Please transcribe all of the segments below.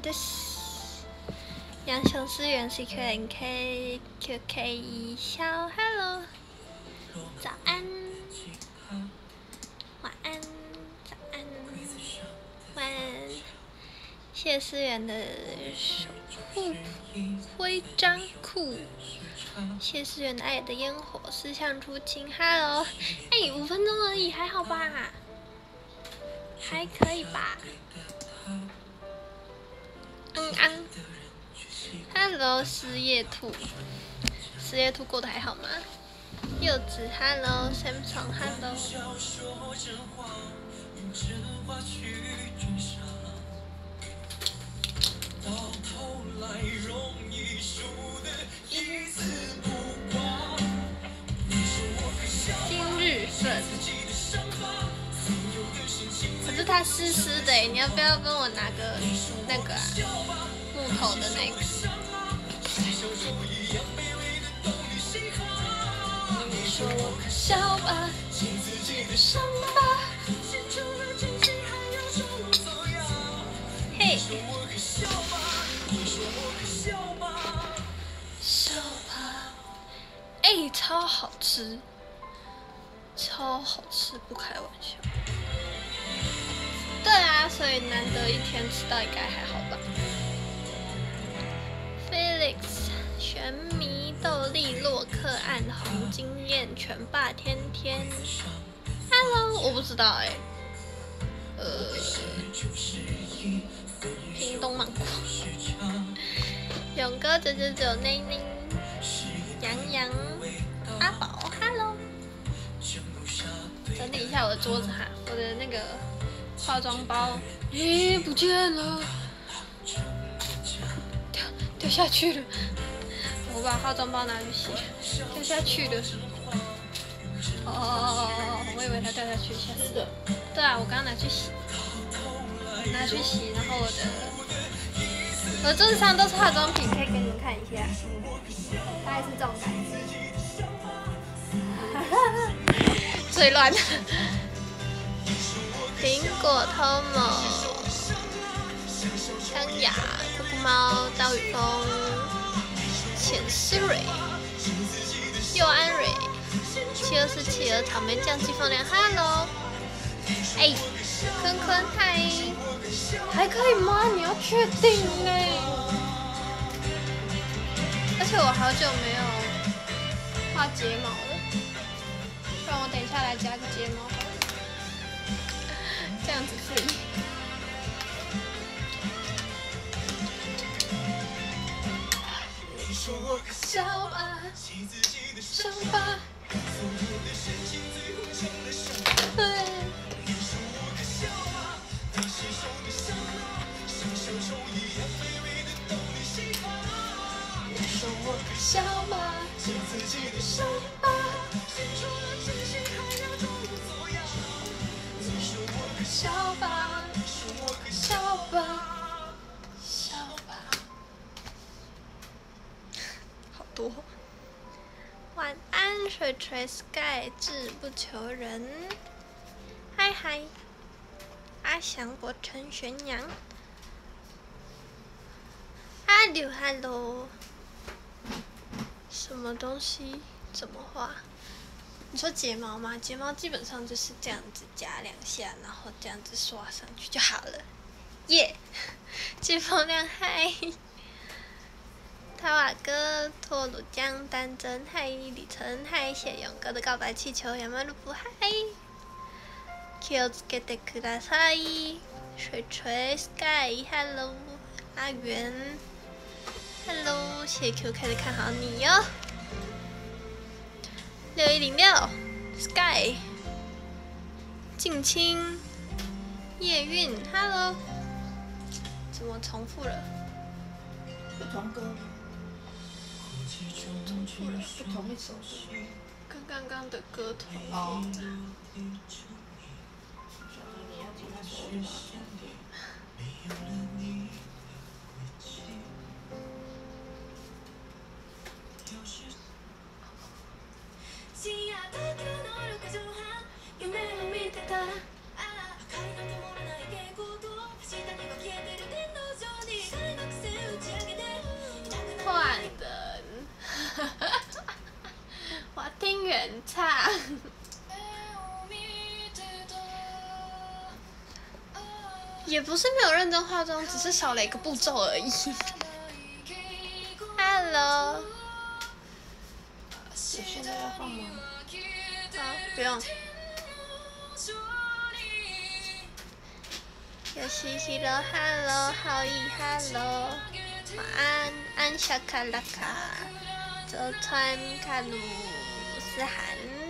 です。杨雄思源 CQNK QK 小 Hello， 早安，晚安，早安，晚安。谢思源的守护徽章裤，谢思源的爱的烟火，思乡初晴 Hello， 哎，5分钟而已，还好吧？还可以吧？安 ，Hello， 失业兔，失业兔过得还好吗？柚子 ，Hello， Samson Hello。今日份。可是它湿湿的，你要不要跟我拿个那个啊，木头的那个？你说我可笑吧，记自己的伤疤。嘿，笑吧，哎，超好吃，超好吃，不开玩笑。对啊，所以难得一天吃到应该还好吧。Felix， 玄迷豆粒洛克暗红惊艳拳霸天天 ，Hello， 我不知道哎、屏东芒果，勇哥999内内，杨洋，阿宝 ，Hello， 整理一下我的桌子哈，我的那个。化妆包，咦，不见了，掉下去了。我把化妆包拿去洗，掉下去了。哦，我以为它掉下去，吓死了。对啊，我刚刚拿去洗，然后我的桌子上都是化妆品，可以给你们看一下，大概是这种感觉。最乱的。苹果 Tomo， 康雅、酷酷猫、刀与风、浅思蕊、佑安蕊、724企鹅、草莓酱、季风凉 ，Hello， 哎，坤坤嗨，还可以吗？你要确定嘞。而且我好久没有画睫毛了，不然我等一下来加个睫毛。这样子可以。你说我可笑吧，记自己的伤疤。对。你说我可笑吧，你是手的伤疤，像小丑一样卑微的逗你喜欢。你说我可笑吧，记自己的伤疤，写出了真心还要装作样。笑吧，笑吧，笑吧。好多。晚安，水锤 Sky， 志不求人。嗨嗨，阿翔博成玄阳。Hello， 什么东西？怎么画？你说睫毛吗？睫毛基本上就是这样子夹2下，然后这样子刷上去就好了。耶、yeah! 季风亮嗨，塔瓦哥、托鲁江、丹真嗨，李晨嗨，谢勇哥的告白气球，亚马路夫嗨，気をつけてください，水锤 Sky Hello， 阿元 Hello， 谢谢 Q 开始看好你哟。6106 Sky 静清叶韵 Hello， 怎么重复了？ 不同歌， 重复了， 不同一首歌， 跟刚刚的歌同。 哦。小明，你要听那首吗？ 也不是没有认真化妆，只是少了一个步骤而已。Hello， 我现在要放吗？ 好，不用。有西西的 Hello， 好意 Hello， 晚安，安小卡拉卡，泽川卡鲁斯涵。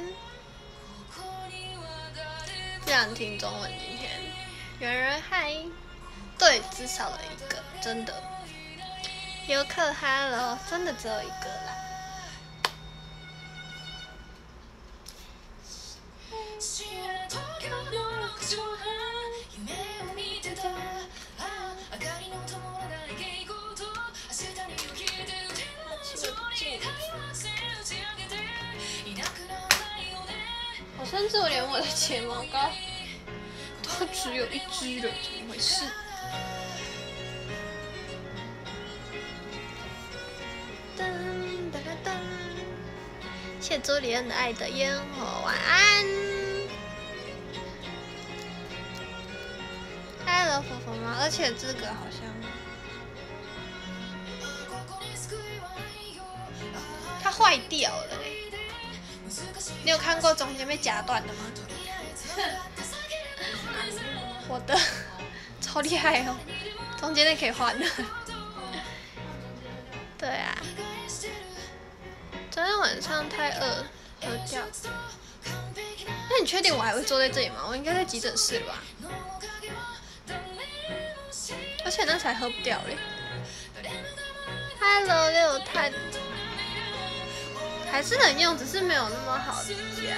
不想听中文今天。圆圆嗨，对，只少了一个，真的。游客 Hello， 真的只有一个啦。我甚至连我的睫毛膏都只有一支了，怎么回事？噔噔噔噔，谢朱里恩的爱的烟火，晚安。Hello， 佛佛吗？而且这个好像，它坏掉了嘞。你有看过中间被夹断的吗？我的超厉害哦，中间那可以换的。对啊，昨天晚上太饿，喝掉。那你确定我还会坐在这里吗？我应该在急诊室了吧？而且那才喝不掉嘞。Hello， 六探。还是能用，只是没有那么好夹。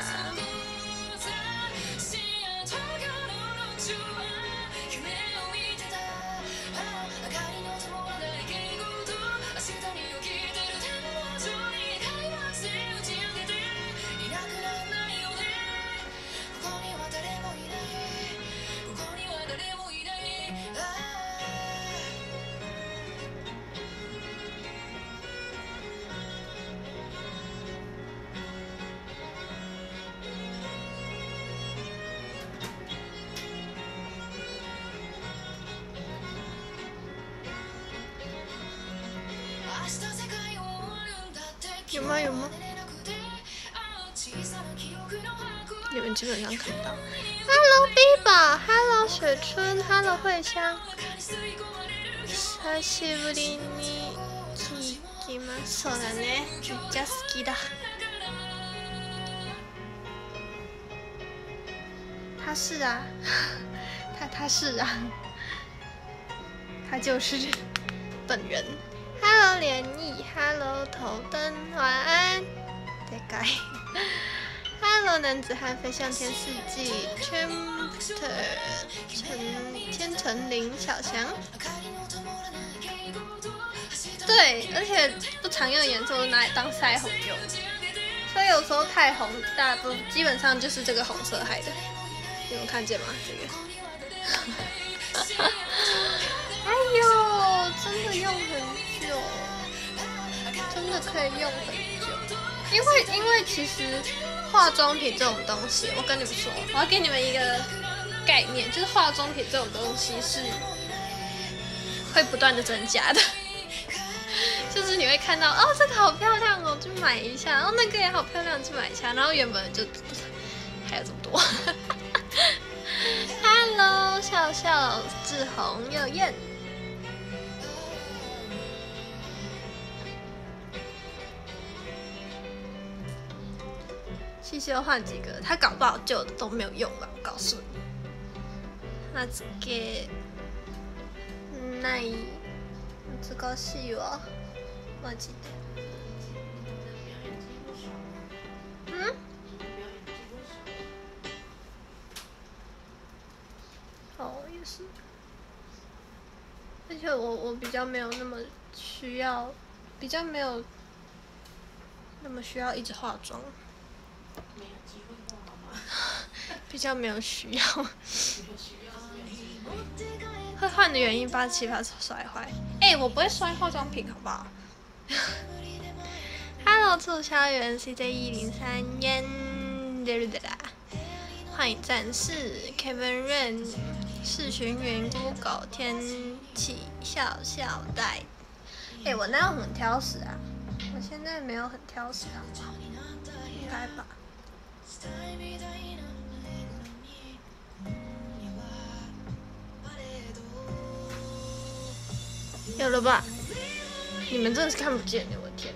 有吗？有吗？你们基本上看不到。Hello Biba，Hello 雪春 ，Hello 慧香。久しぶりに聞きます。そうだね。めっちゃ好きだ。他是啊，他是啊，他就是本人。Hello 涟漪 ，Hello 头灯，晚安。得改。Hello 男子汉飞向天四季 ，Chapter 千层林小翔。对，而且不常用的颜色都拿来当腮红用，所以有时候太红，大部基本上就是这个红色害的。你们看见吗？这个。哎呦，真的用很久，真的可以用很久。因为其实化妆品这种东西，我跟你们说，我要给你们一个概念，就是化妆品这种东西是会不断的增加的。就是你会看到哦，这个好漂亮哦，就买一下，然后那个也好漂亮，就买一下，然后原本就还有这么多。Hello， 笑笑、志宏、佑燕。西西又换几个，他搞不好旧的都没有用吧？我告诉你。那这个ない難しいわ。マジで。嗯？哦，也是。而且我比较没有那么需要，比较没有那么需要一直化妆。 没有机会化吗？ 比较没有需要。会换的原因87%摔坏。我不会摔化妆品，好不好？Hello， 促销员 CJ103烟，欢迎战士 Kevin Ren 视讯云 Google 天气笑笑带。我哪有很挑食啊？我现在没有很挑食，好不好？应该吧。有了吧？你们真的是看不见的，我的天哪！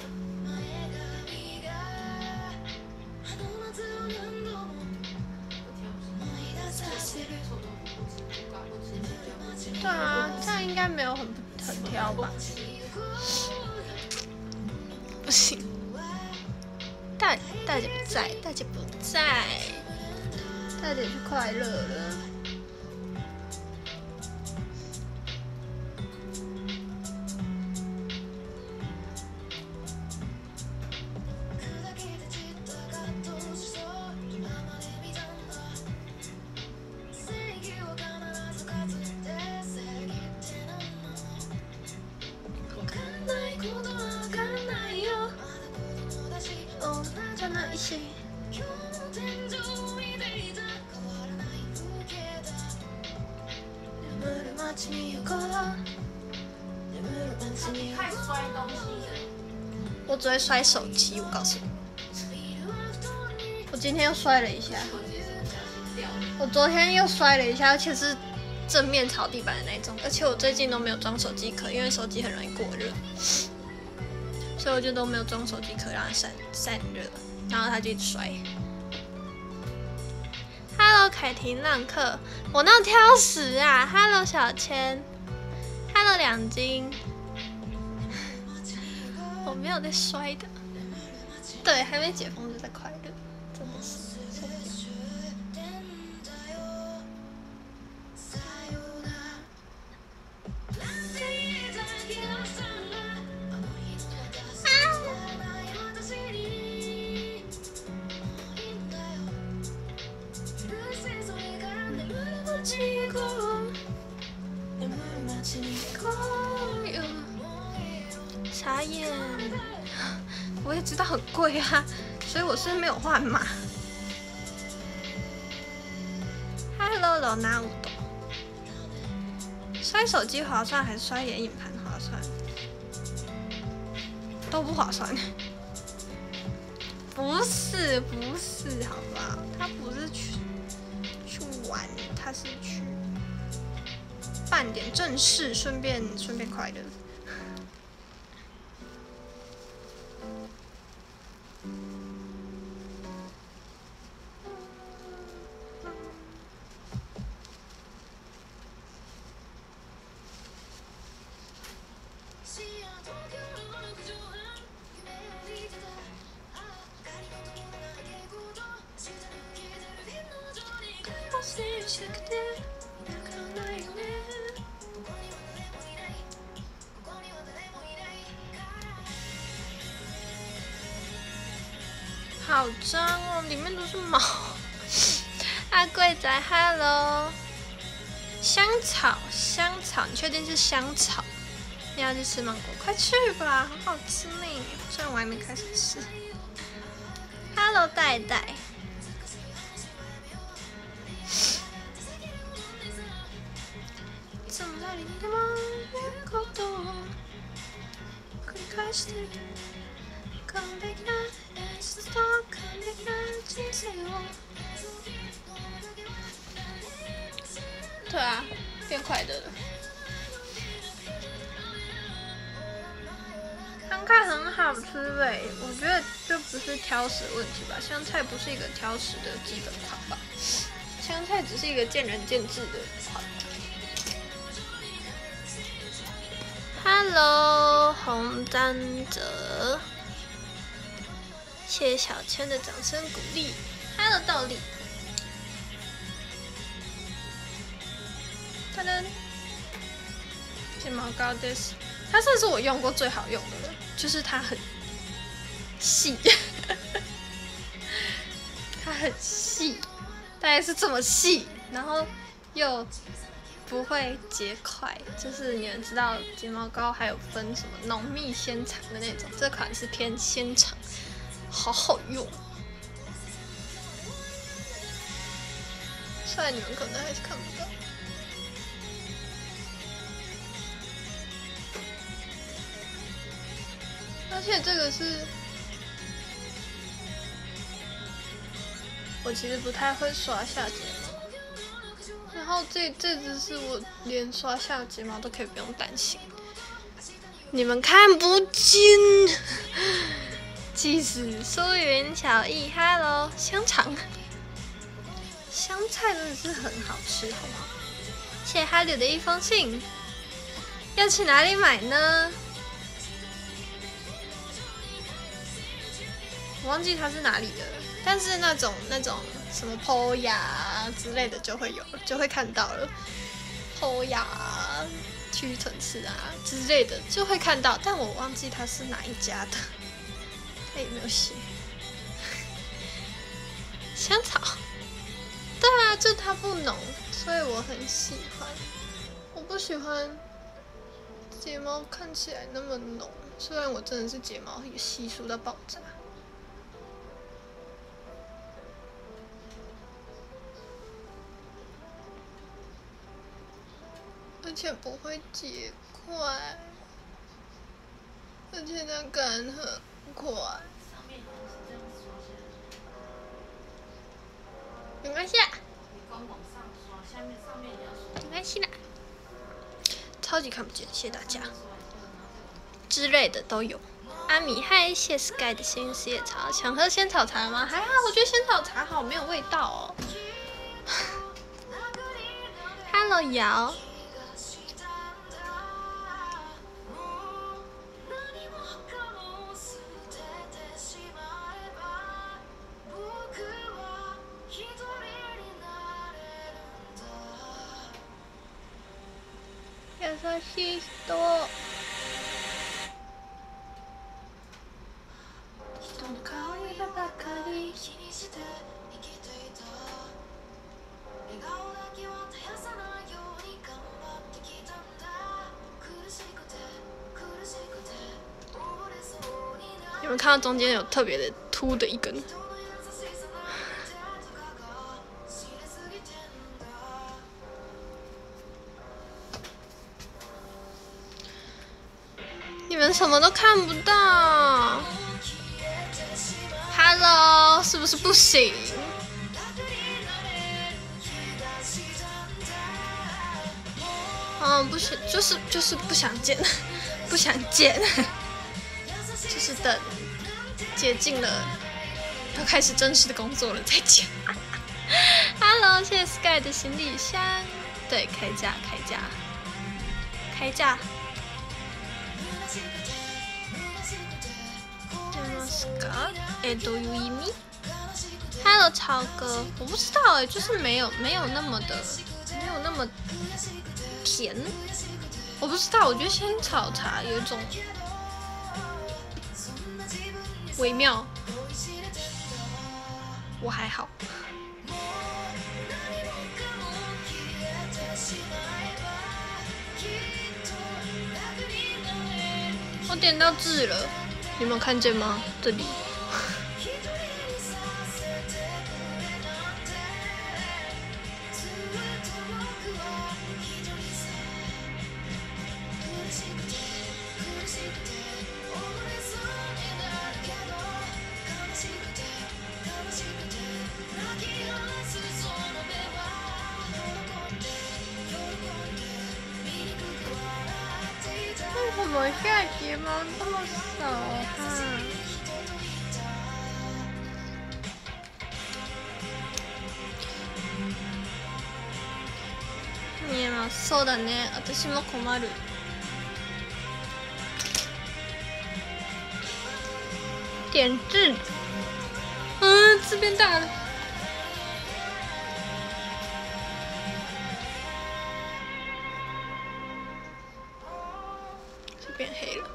对啊，这样应该没有很挑吧？不行，大姐不在，大姐不在，大姐去快乐了。我只会摔手机，我告诉你。我今天又摔了一下，我昨天又摔了一下，而且是正面朝地板的那种。而且我最近都没有装手机壳，因为手机很容易过热，所以我就都没有装手机壳让它散热，然后它就一直摔。Hello 凯婷浪客，我那挑食啊 ！Hello 小千 ，Hello 2斤，我没有在摔的，对，还没解封就在快乐，真的是受不了。傻眼，我也知道很贵啊，所以我是没有换嘛。Hello， 老拿五斗，摔手机划算还是摔眼影盘划算？都不划算。不是，好不好？他不是去玩，他是去办点正事，顺便快乐。好脏哦，里面都是毛。阿贵仔 ，Hello。香草，你确定是香草？你要去吃芒果，快去吧，好好吃呢。虽然我还没开始吃。Hello， 戴戴。怎么在你的梦越过多？繰り返してる。完璧な演出と完璧な人生を。对啊，变快乐了。香菜很好吃欸，我觉得这不是挑食问题吧？香菜不是一个挑食的基本款吧？香菜只是一个见仁见智的款。Hello， 洪詹哲，谢谢小千的掌声鼓励。Hello， 道理。噔噔，睫毛膏 this， 它算是我用过最好用的了，就是它很细，它很细，大概是这么细，然后又不会结块，就是你们知道睫毛膏还有分什么浓密纤长的那种，这款是偏纤长，好好用。虽然你们可能还是看不到。 而且这个是，我其实不太会刷下睫毛，然后这只是我连刷下睫毛都可以不用担心，你们看不见。即使疏云巧意 ，Hello， 香肠，香菜真的是很好吃，好吗？谢谢哈柳的一封信，要去哪里买呢？我忘记它是哪里的，但是那种什么 PO 呀之类的就会有，就会看到了。PO 呀、屈臣氏啊之类的就会看到，但我忘记它是哪一家的。它有没有写？香草，对啊，就它不浓，所以我很喜欢。我不喜欢睫毛看起来那么浓，虽然我真的是睫毛也稀疏到爆炸。而且不会结块，而且它干很快。没关系啦，没关系啦，超级看不见，谢谢大家。之类的都有。阿米嗨，谢 Sky 的幸运四叶草，想喝仙草茶吗？还好，我觉得仙草茶好没有味道哦。Hello 瑶。優しい人。人の顔色ばかり気にして生きていた。笑顔だけは絶やさないように頑張ってきたんだ。苦しくて苦しくて溺れそうになる。有没有看到中间有特别的凸的一根？你们什么都看不到 ，Hello， 是不是不行？不行，就是不想剪，不想剪，就是等解禁了，要开始正式的工作了再剪。Hello， 谢谢 Sky 的行李箱，对，开价。どういう意味 ？Hello， 超哥，我不知道就是没有那么甜，我不知道，我觉得仙草茶有一种微妙，我还好。我点到字了，你们有看见吗？这里。为什么下睫毛这么少哈？見えます。そうだね。私も困る。点痣，字变大了。变黑了，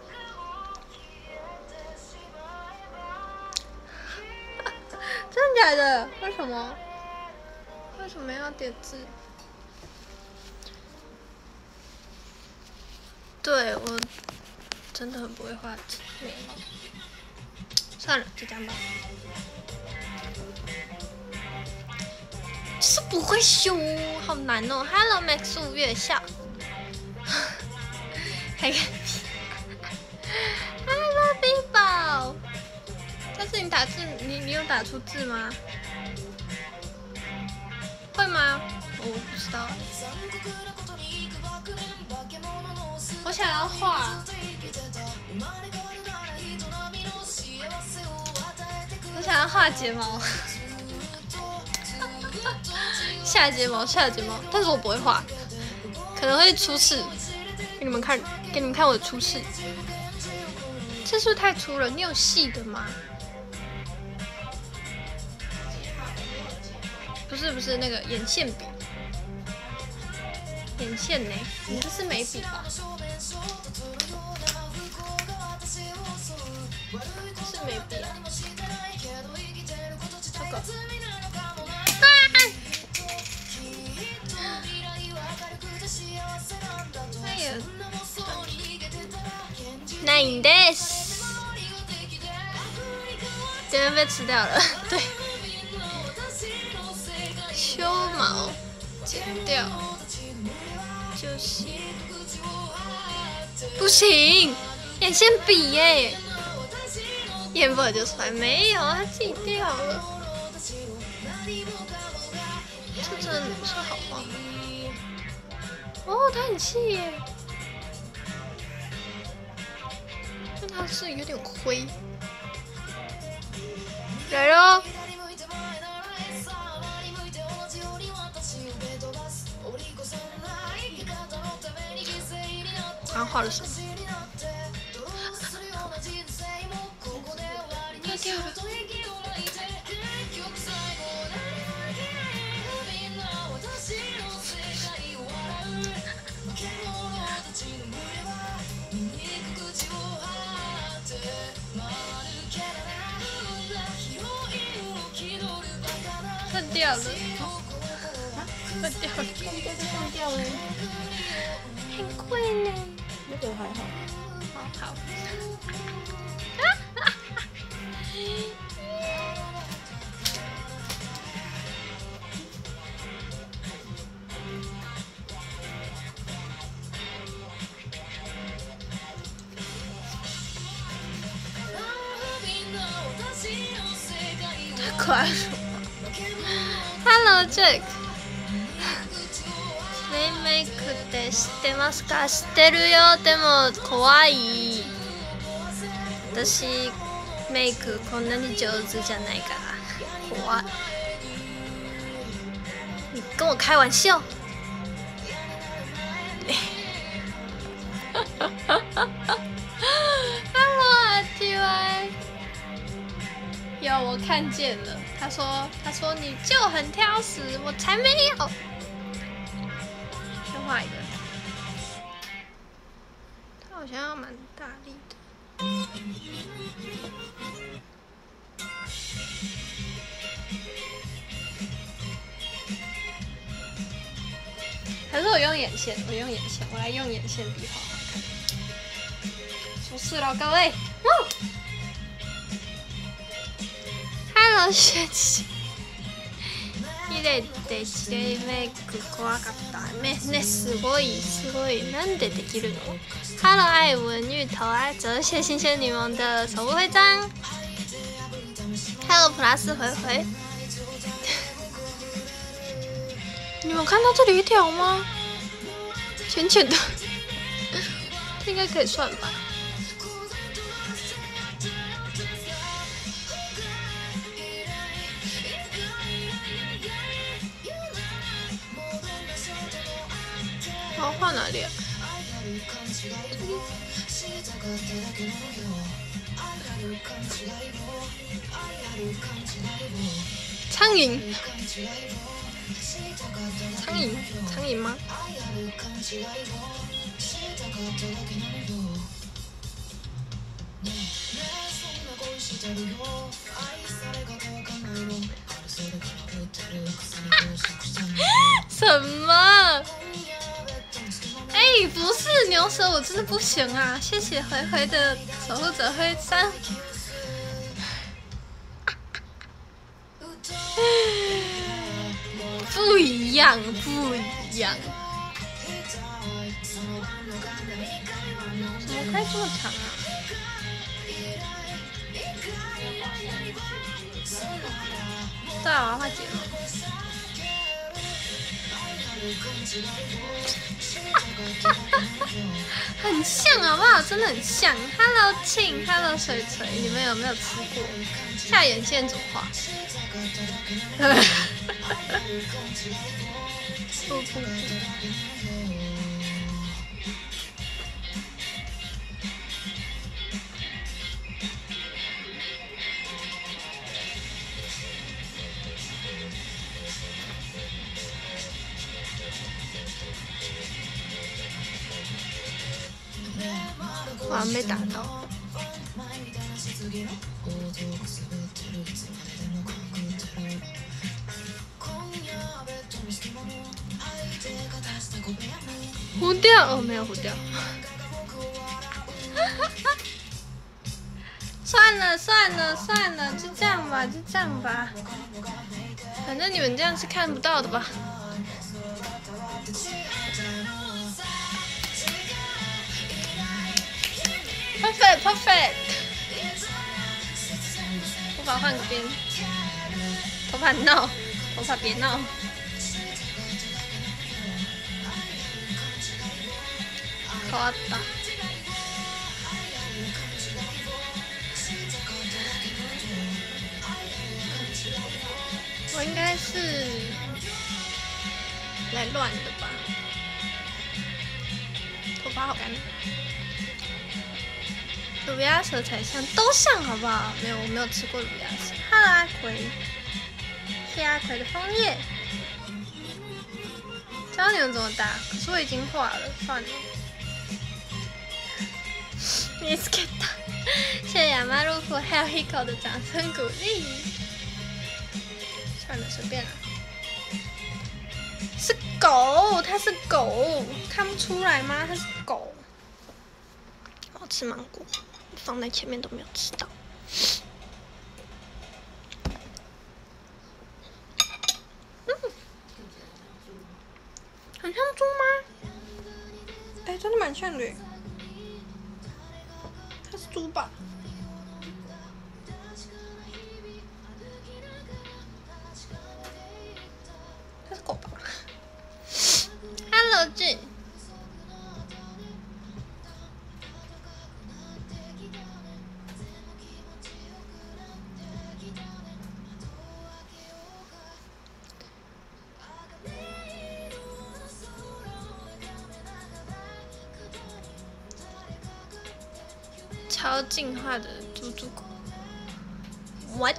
真的假的？为什么？为什么要点字？对我真的很不会画眉毛，算了，就这样吧。就是不会修，好难哦。Hello Max 5月笑，还看。Hello 冰雹， 打字，你有打出字吗？会吗？我不知道。我想要画。我想要画睫毛。下睫毛，但是我不会画，可能会出事。给你们看我的出事。这是不是太粗了？你有细的吗？不是那个眼线笔，眼线呢？你这是眉笔吧？这是眉笔啊。这个。哎呀，9です。这边被吃掉了，对。修毛剪掉，就是不行，眼线笔耶，眼本就出来没有，它自己掉了。这真的是好画哦，它很细耶，但它是有点灰。来喽！刚画了什么？掉了。断掉了，断掉了，断掉了，很贵呢。 那个还好。 好。太可爱了。Hello Jack。メイクって知ってますか？知ってるよ。でも怖い。私メイクこんなに上手じゃないから怖い。你跟我开玩笑。Hello 阿 T Y。有我看见了，他说你就很挑食，我才没有。先画一个，他好像要蛮大力的。还是我用眼线，我来用眼线笔画画看。出事了，各位！Hello 学姐。綺麗って違いメイク怖かったね。すごいなんでできるの ？Hello 爱文芋头啊，折谢新鲜柠檬的手部徽章。Hello 普拉斯回。你们有看到这里一条吗？浅浅的，这应该可以算吧。我要画哪里啊？苍蝇。苍蝇吗？什么？哎，不是牛舌，我真的不行啊！谢谢回回的守护者徽章。不一样。怎么可以这么长啊？ 对啊，我要画睫毛。很像好不好？真的很像。Hello 庆 ，Hello 水锤，你们有没有吃过？下眼线怎么画？不。我还没打到。糊掉哦，没有糊掉。算了，就这样吧，反正你们这样是看不到的吧。Perfect。头发换个边，头发闹，头发别闹。変わった。我应该是来乱的吧？头发好干。乳鸭舌才像，都像好不好？没有，我没有吃过乳鸭舌。Hello 阿葵，谢阿葵的枫叶。教你们怎么打，可是我已经画了，算了。見つけた，谢谢亚麻路夫还有 Hiko 的掌声鼓励。算了，随便了。是狗，它是狗，看不出来吗？它是狗。我吃芒果，放在前面都没有吃到。很像猪吗？哎，真的蛮像的。它是猪吧？它是狗吧 ？Hello 俊。超进化的猪猪狗 ，what？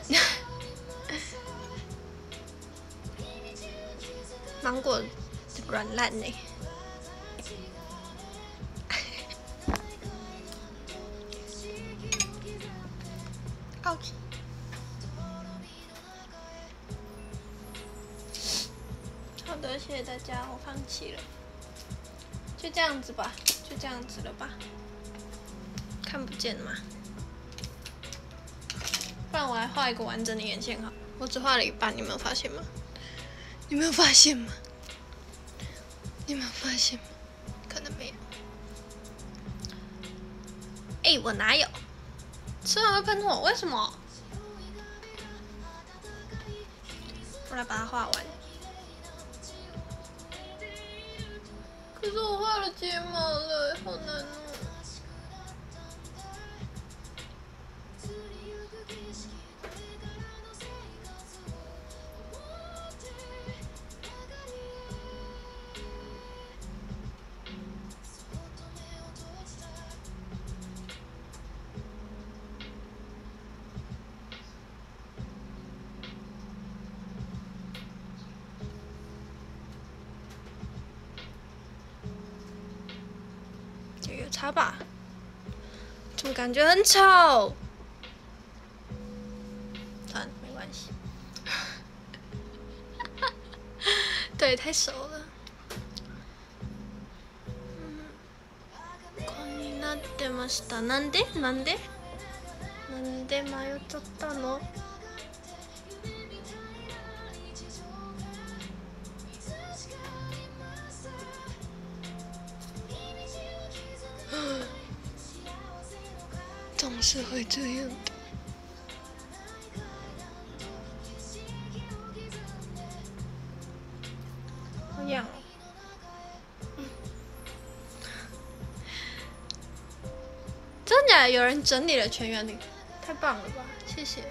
芒果软烂呢。ouch。好的，谢谢大家，我放弃了，就这样子吧，就这样子了吧。看不见吗？不然我来画一个完整的眼线好。我只画了一半，你没有发现吗？你没有发现吗？你没有发现吗？可能没有。哎，我哪有？吃完会喷火，为什么？我来把它画完。可是我画了睫毛了，好难哦。有差吧？怎么感觉很丑？算了，没关系。对，太熟了。こんになってました。なんで迷っちゃったの？总是会这样的。 假的？有人整理了全园林，太棒了吧！谢谢，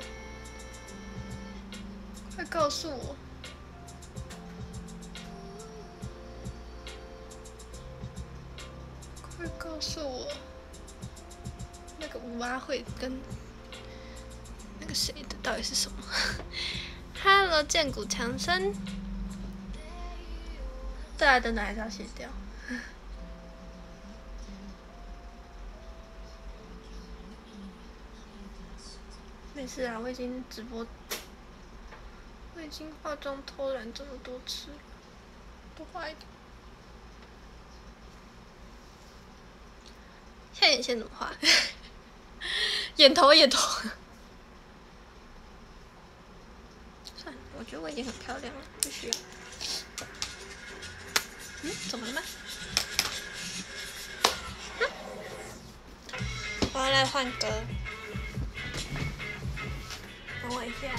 快告诉我。快告诉我，那个五阿会跟那个谁的到底是什么？Hello， 剑骨强森。对啊，等等还是要卸掉。没事啊，我已经直播，我已经化妆偷懒这么多次了，多画一点。现在眼线怎么画？眼头。算了，我觉得我已经很漂亮了，不需要。怎么了吗？我要来换歌，等我一下。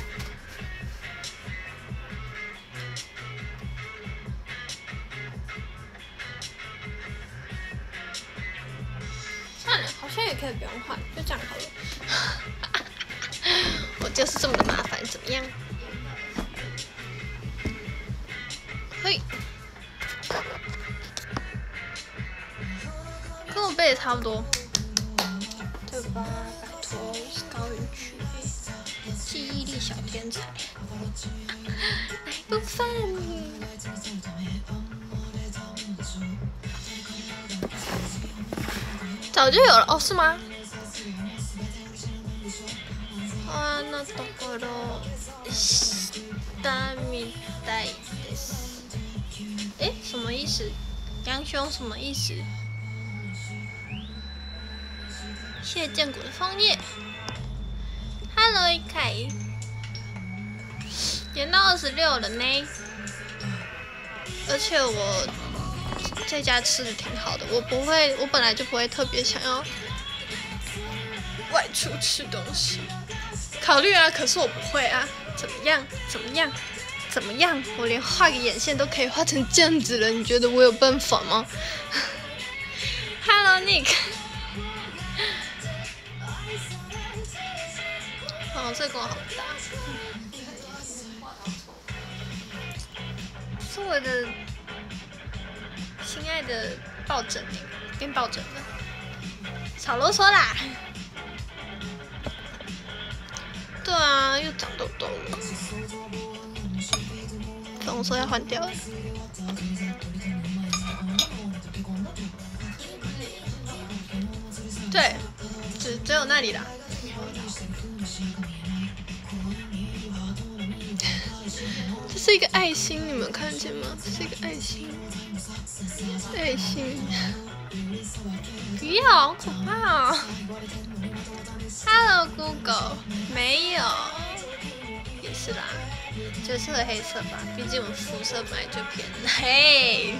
算了，好像也可以不用换，就这样好了。我就是这么的麻烦，怎么样？嘿，跟我背的差不多，对吧？拜托，是高云区，记忆力小天才，哪一部分？早就有了哦，是吗？あのところしたみたいです。什么意思？杨雄什么意思？谢剑骨的枫叶。Hello， 一凯，演到26了呢，而且我在家吃的挺好的，我本来就不会特别想要外出吃东西。考虑啊，可是我不会啊，怎么样？我连画个眼线都可以画成这样子了，你觉得我有办法吗？Hello Nick， 哦，这个好大，是我的心爱的抱枕，变抱枕了，少啰嗦啦。对啊，又长痘痘了。粉红色要换掉了。对，只有那里啦。这是一个爱心，你们看见吗？这是一个爱心。爱心。不要，好可怕哦。Hello Google， 没有，也是啦，就适合黑色吧，毕竟我们肤色本来就偏黑。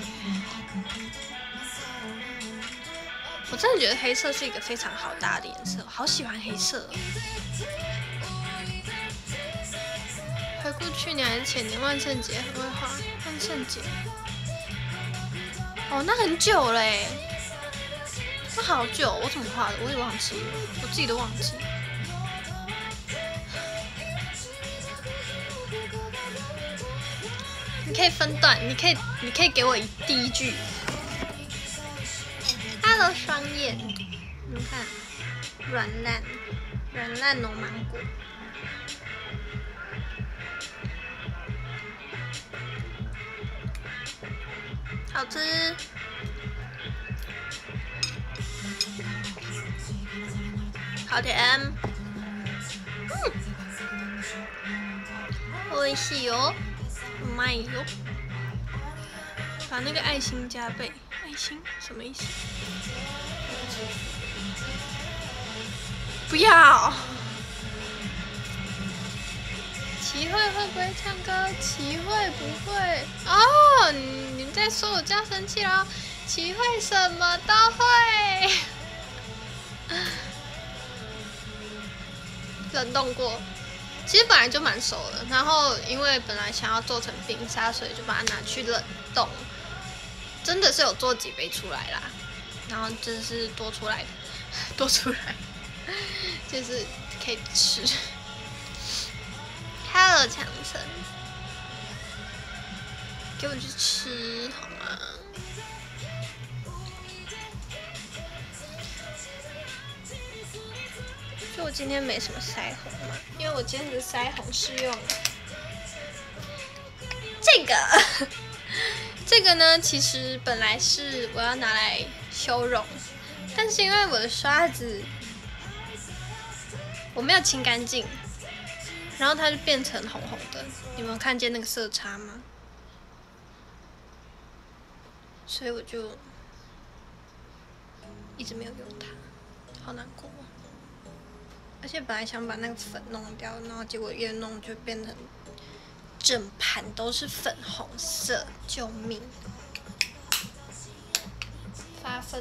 我真的觉得黑色是一个非常好搭的颜色，我好喜欢黑色哦。回顾去年还是前年万圣节很会画，万圣节，哦，那很久了耶。那好久，我怎么画的？我也忘记了，我自己都忘记。你可以分段，你可以给我第一句。Hello， 双叶，你看，软烂浓芒果。好吃。好甜，美味しいよ，うまいよ。把那个爱心加倍，爱心什么意思？不要。齐慧会不会唱歌？齐慧不会哦。你在说我这样生气咯？齐慧什么都会。冷冻过，其实本来就蛮熟的，然后因为本来想要做成冰沙，所以就把它拿去冷冻。真的是有做几杯出来啦，然后真是多出来的，多出来。 就是可以吃。Hello 强森，给我去吃好吗？就我今天没什么腮红嘛，因为我今天的腮红是用这个，这个呢，其实本来是我要拿来修容，但是因为我的刷子我没有清干净，然后它就变成红红的。你们有看见那个色差吗？所以我就一直没有用它，好难过。而且本来想把那个粉弄掉，然后结果越弄就变成整盘都是粉红色，救命！发疯。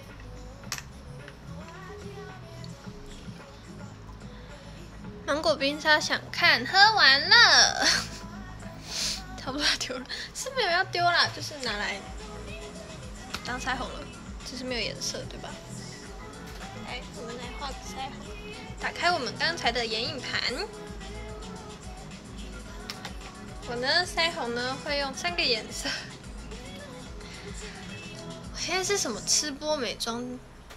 芒果冰沙想看，喝完了，差不多要丢了，是没有要丢啦，就是拿来当腮红了，只是没有颜色，对吧？来，我们来画个腮红。打开我们刚才的眼影盘，我呢腮红呢会用3个颜色。我现在是什么吃播美妆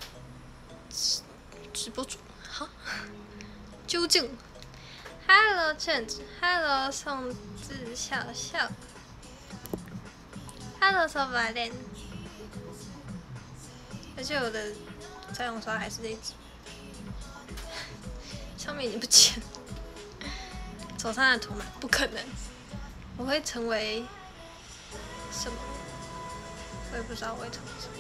直播主？好，究竟 ？Hello Change，Hello 宋智笑笑 ，Hello 手把脸，而且我的腮红刷还是这一支。上面已经不见了，手上的涂满不可能，我会成为什么？我也不知道我会成为什么。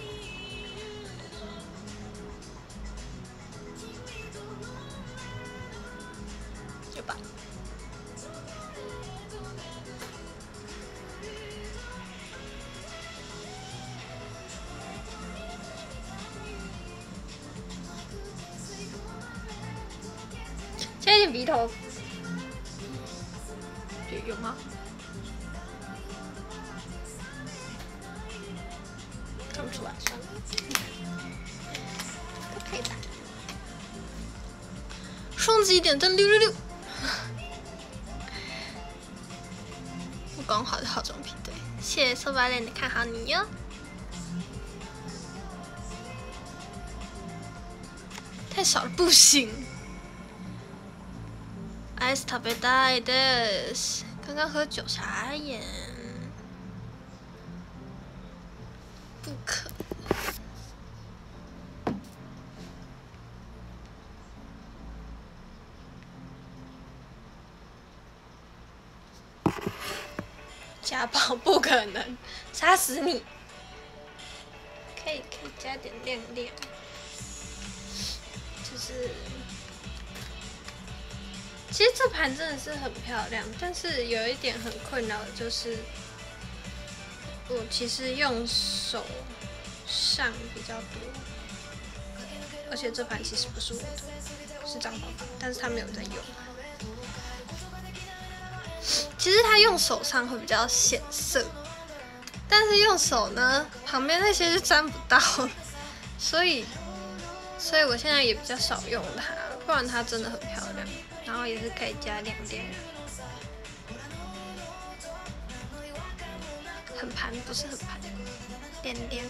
有吧？加一点鼻头，有吗？看不出来，算了，都可以打。双击点赞666。不光滑的化妆品，对，谢谢soba脸的看好你哟。太少了不行。アイス食べたいです。刚刚喝酒傻眼，不可能。家暴不可能，杀死你！可以加点亮亮，就是。其实这盘真的是很漂亮，但是有一点很困扰的就是，我其实用手上比较多，而且这盘其实不是我的，是张爸爸，但是他没有在用。其实他用手上会比较显色，但是用手呢，旁边那些就沾不到了，所以我现在也比较少用它，不然它真的很漂亮。然后也是可以加亮亮，很盘不是很盘，亮亮。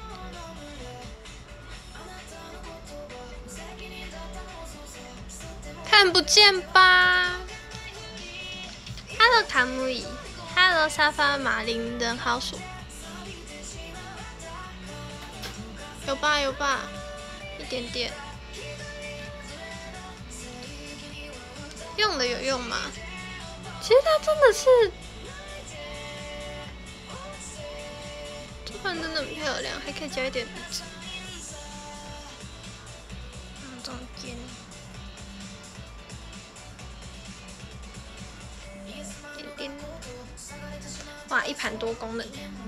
看不见吧 ？Hello 卡木伊 ，Hello 沙发马林人好鼠，有吧有吧，一点点。用的有用吗？其实它真的是，这盘真的很漂亮，还可以加一点鼻子，中间，点点，哇，一盘多功能。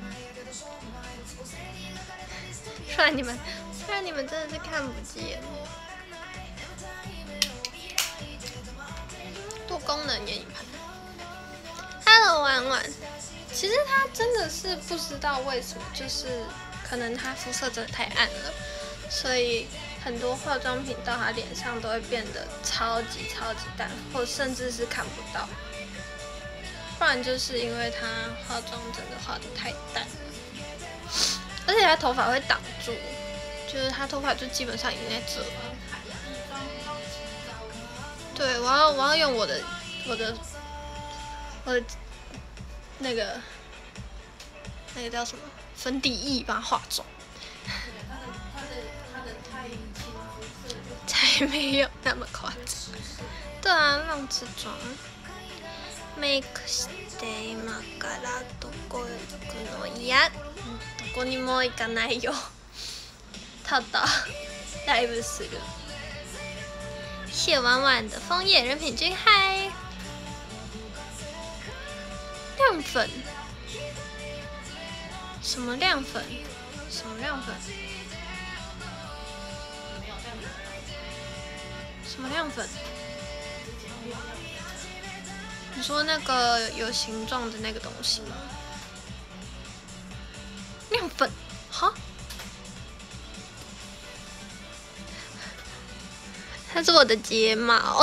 虽然你们真的是看不见。多功能眼影盘 ，Hello 婉婉，其实他真的是不知道为什么，就是可能他肤色真的太暗了，所以很多化妆品到他脸上都会变得超级淡，或甚至是看不到。不然就是因为他化妆真的化得太淡了，而且他头发会挡住，就是他头发就基本上已经在这了。对，我要用我的那个叫什么粉底液帮他化妆。他的太亲肤色才没有那么夸张。对啊，浪子妆。メイクして今からどこ行くの？いや、どこにも行かないよ。ただライブする。谢婉婉的枫叶人品君嗨。亮粉？什么亮粉？什么亮粉？什么亮粉？你说那个有形状的那个东西吗？亮粉？哈？它是我的睫毛。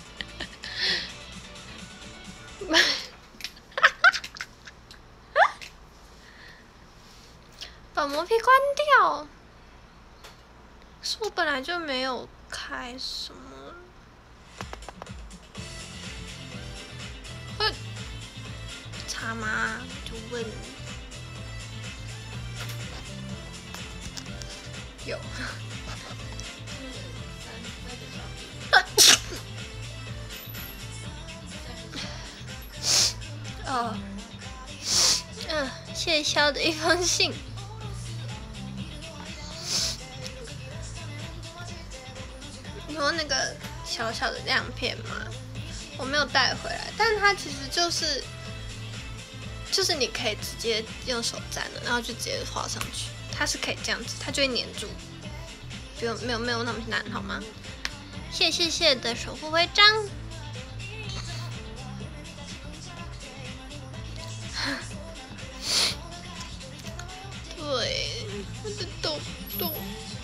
把磨皮关掉。是我本来就没有开什么。查吗？就问。有。哦。谢肖的一封信。你说那个小小的亮片吗？我没有带回来，但它其实就是你可以直接用手沾的，然后就直接画上去，它是可以这样子，它就会粘住，没有那么难，好吗？谢的守护徽章。对，我的痘痘。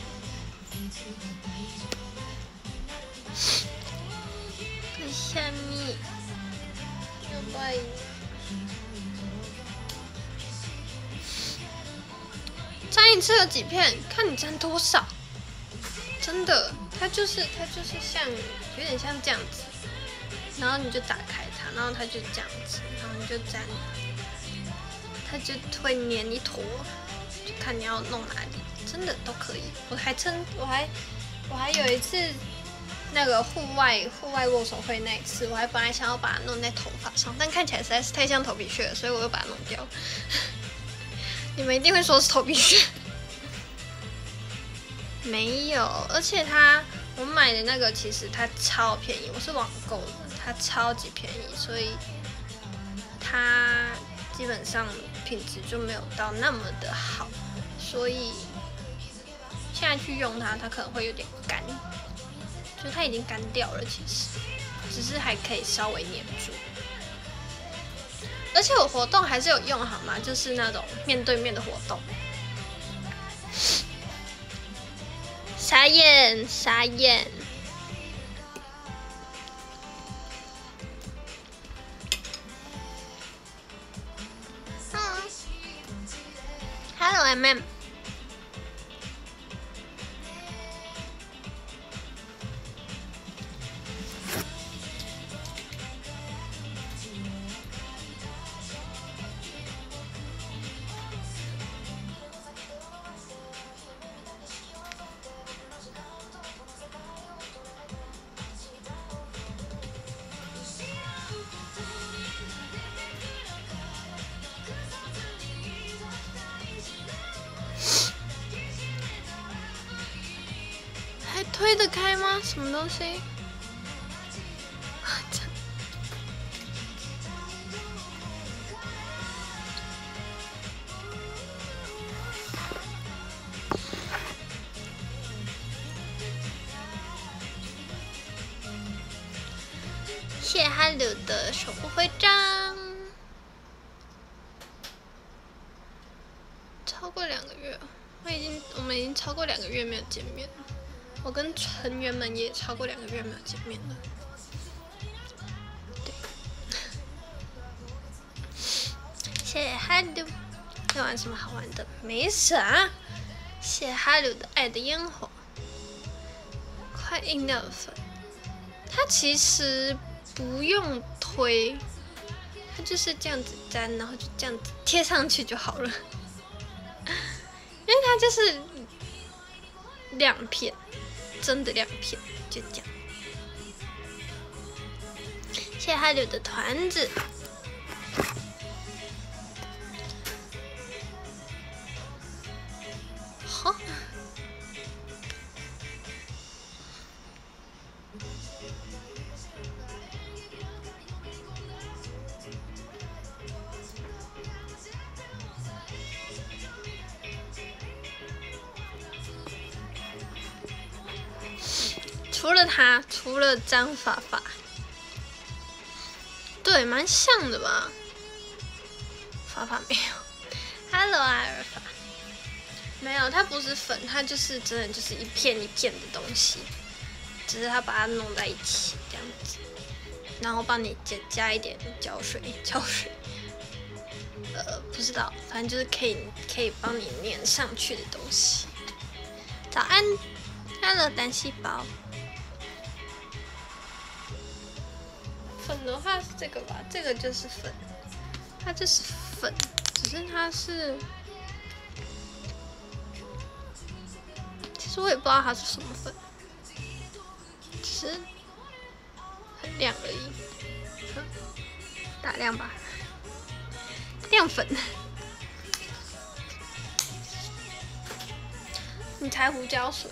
下面要拜。沾一次有几片，看你沾多少。真的，它就是像有点像这样子，然后你就打开它，然后它就这样子，然后你就沾，它就会粘一坨，就看你要弄哪里，真的都可以。我还有一次那个户外握手会那一次，我还本来想要把它弄在头发上，但看起来实在是太像头皮屑了，所以我又把它弄掉。你们一定会说是头皮屑。没有，而且我买的那个其实它超便宜，我是网购的，它超级便宜，所以它基本上品质就没有到那么的好，所以现在去用它可能会有点干，就它已经干掉了，其实只是还可以稍微黏住。而且我活动还是有用好吗？就是那种面对面的活动。傻眼。Hello MM。还推得开吗？什么东西？谢哈柳的守护徽章。超过2个月，我们已经超过2个月没有见面了。 我跟成员们也超过2个月没有见面了。对，谢谢哈鲁。要玩什么好玩的？没啥。谢谢哈鲁的爱的烟火。快硬掉的粉，它其实不用推，它就是这样子粘，然后就这样子贴上去就好了。因为它就是2片，真的2片，就这样。谢谢哈鲁的团子。好。除了他，除了张法法，对，蛮像的吧？法法没有。Hello， 阿尔法，没有，它不是粉，它就是真的就是一片一片的东西，只是他把它弄在一起这样子，然后帮你加一点胶水，不知道，反正就是可以帮你粘上去的东西。早安 ，Hello， 单细胞。粉的话是这个吧，这个就是粉，它就是粉，只是它是，其实我也不知道它是什么粉，只是很亮而已，打亮吧，亮粉。你才胡椒水。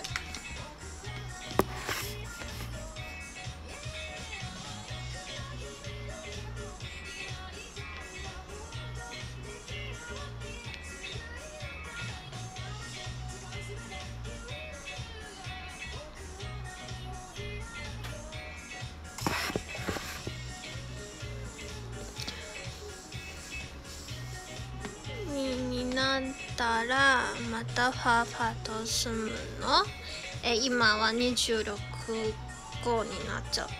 になったらまたパパと住むの？今は26号になっちゃった。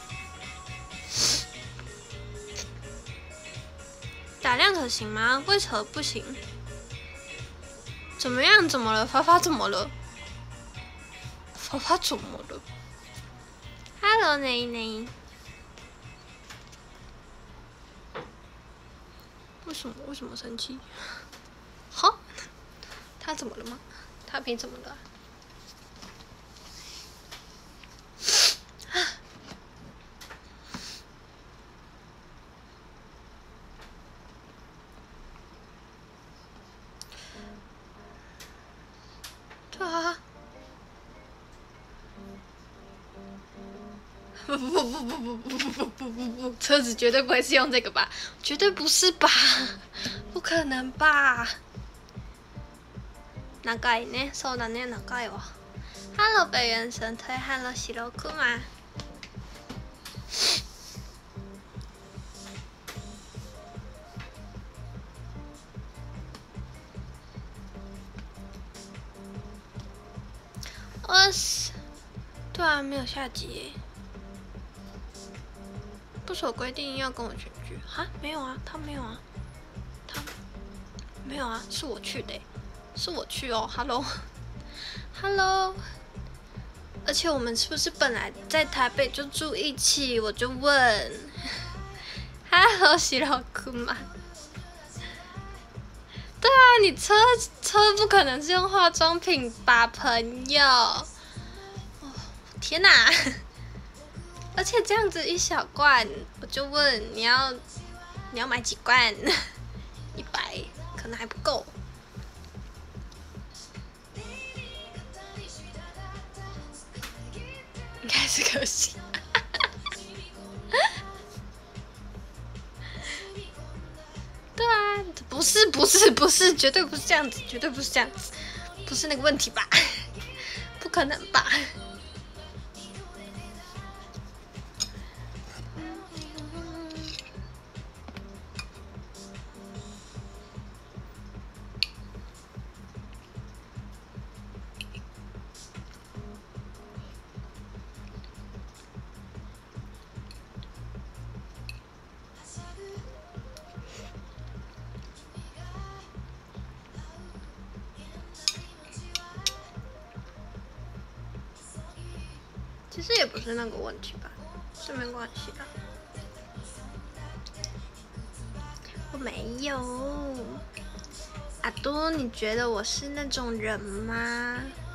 打亮可行吗？为何不行？怎么样？怎么了？发发怎么了？发发怎么了 ？Hello， 内内。为什么生气？好，他怎么了吗？他凭什么了？对啊。不，车子绝对不会是用这个吧？绝对不是吧？不可能吧？長いね、そうだね、長いわ。Hello， 北原神推 ，Hello， 喜罗库玛。对啊，没有下集耶。不守规定要跟我全剧啊？没有啊，他没有啊，他没有啊，是我去的，是我去哦。Hello， 而且我们是不是本来在台北就住一起？我就问。Hello， 喜老姑妈。对啊，你车不可能是用化妆品吧，朋友？哦，天哪！而且这样子一小罐，我就问你要买几罐？100可能还不够，应该是可行。对啊，不是，绝对不是这样子，绝对不是这样子，不是那个问题吧？不可能吧？ 其实也不是那个问题吧，是没关系的。我没有。阿都，你觉得我是那种人吗？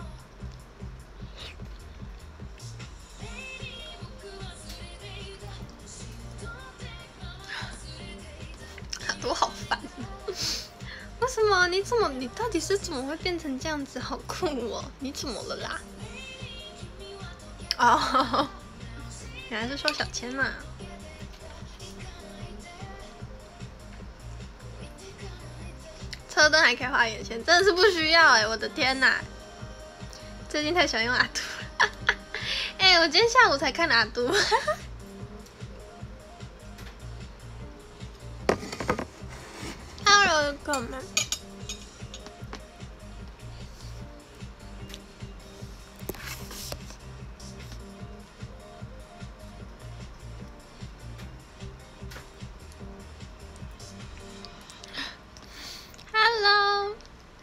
阿都好烦。为什么？你到底是怎么会变成这样子？好酷哦！你怎么了啦？哦，原来是说小千嘛。车灯还可以画眼线，真的是不需要哎、我的天哪！最近太喜欢用阿杜了。哎、我今天下午才看阿杜。Hello， 哥们。Hello。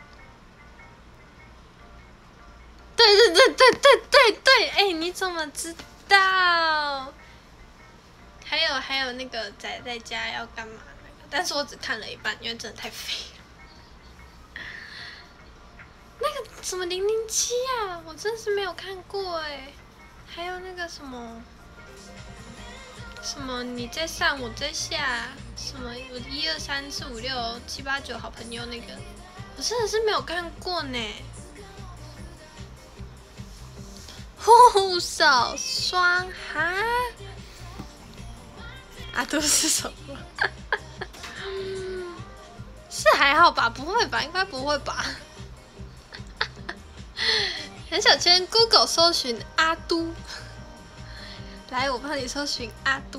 对，哎、你怎么知道？还有那个宅在家要干嘛那个，但是我只看了一半，因为真的太废了。那个什么007啊，我真是没有看过哎。还有那个什么你在上我在下，什么我1、2、3、4、5、6、7、8、9好朋友那个，我真的是没有看过呢。护手霜哈，阿都是什么？是还好吧？不会吧？应该不会吧？很小圈 Google 搜寻阿都，来，我帮你搜寻阿都。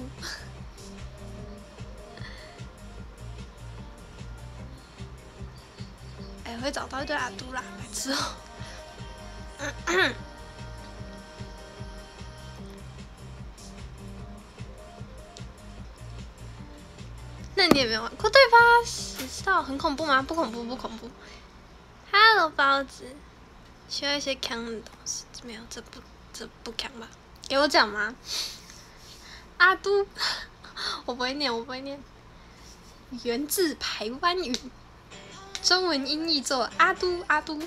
哎，会找到一堆阿都啦，白痴哦。那你也没有玩过对吧？谁知道很恐怖吗？不恐怖，不恐怖。Hello， 包子，需要一些强的东西，没有，这不强吧？给我讲吗？阿都，我不会念，源自排湾语，中文音译作阿都，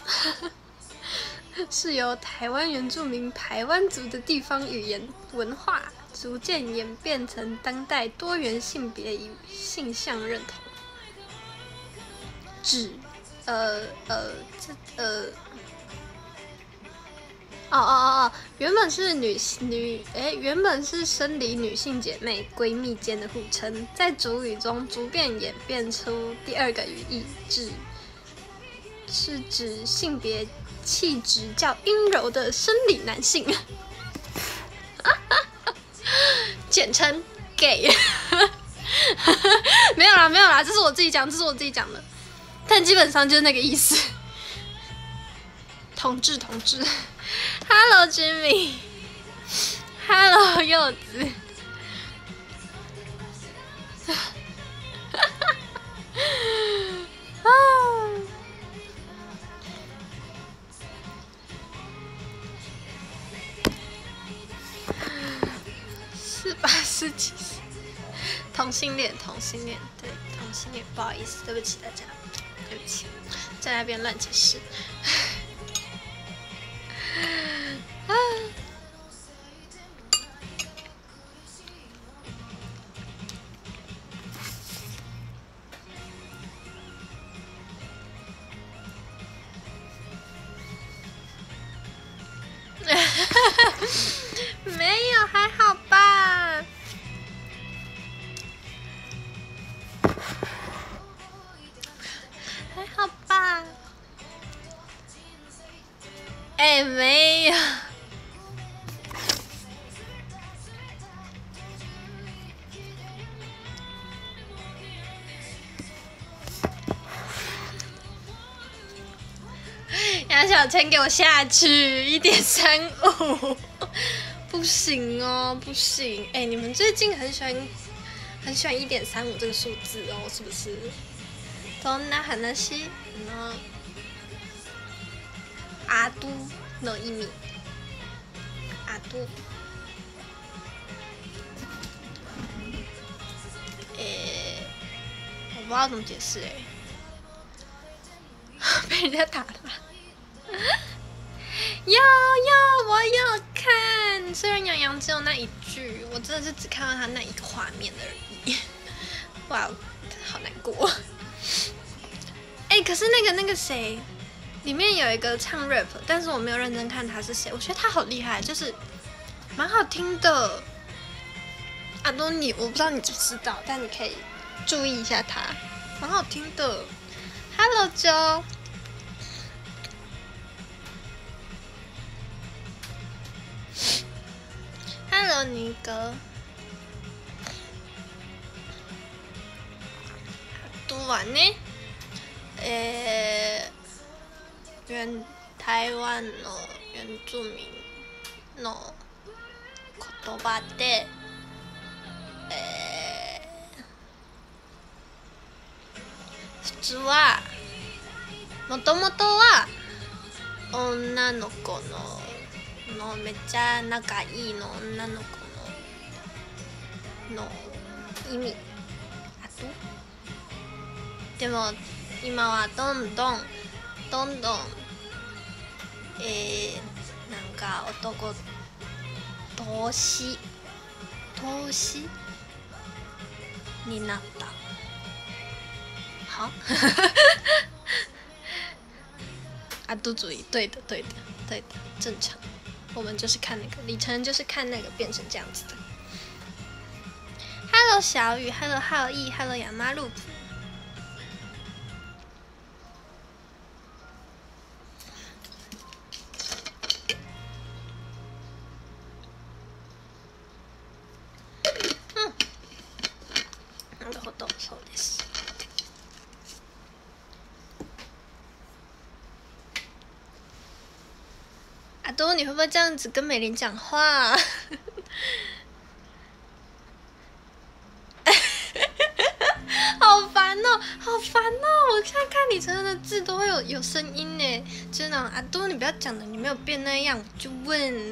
是由台湾原住民排湾族的地方语言文化。逐渐演变成当代多元性别与性向认同，原本是生理女性姐妹闺蜜间的互称，在族语中逐渐演变出第二个语义，是指性别气质较阴柔的生理男性。简称 gay。没有啦，这是我自己讲的，但基本上就是那个意思。同志 ，Hello Jimmy，Hello 柚子。47岁，同性恋，对，同性恋，不好意思，对不起大家，对不起，在那边乱解释。没有，还好吧。还好吧。哎，没有。杨小千给我下去1.35，不行哦，不行！哎，你们最近很喜欢1.35这个数字哦，是不是？どんな話の阿都の意味？阿都。 不知道怎么解释被人家打了。我要看，虽然杨洋只有那一句，我真的是只看到他那一个画面而已。哇，好难过。可是那个谁，里面有一个唱 rap， 但是我没有认真看他是谁。我觉得他好厉害，就是蛮好听的。阿多尼，我不知道你知不知道，但你可以注意一下他，蛮好听的。Hello Joe。Hello 尼哥。读完呢？台湾の原住民の言葉で、普通はもともとは女の子のめっちゃ仲いいの女の子の意味。あとでも今はどんどんなんか男同士になった。好。啊，都注意，对的，正常。我们就是看那个，李晨就是看那个变成这样子的。Hello 小雨 ，Hello 浩毅 ，Hello 亚妈路。なるほど、そうです。阿多，你会不会这样子跟美玲讲话？好烦哦！我看李晨的字都会有声音呢，就是那种阿多，你不要讲的，你没有变那样，我就问。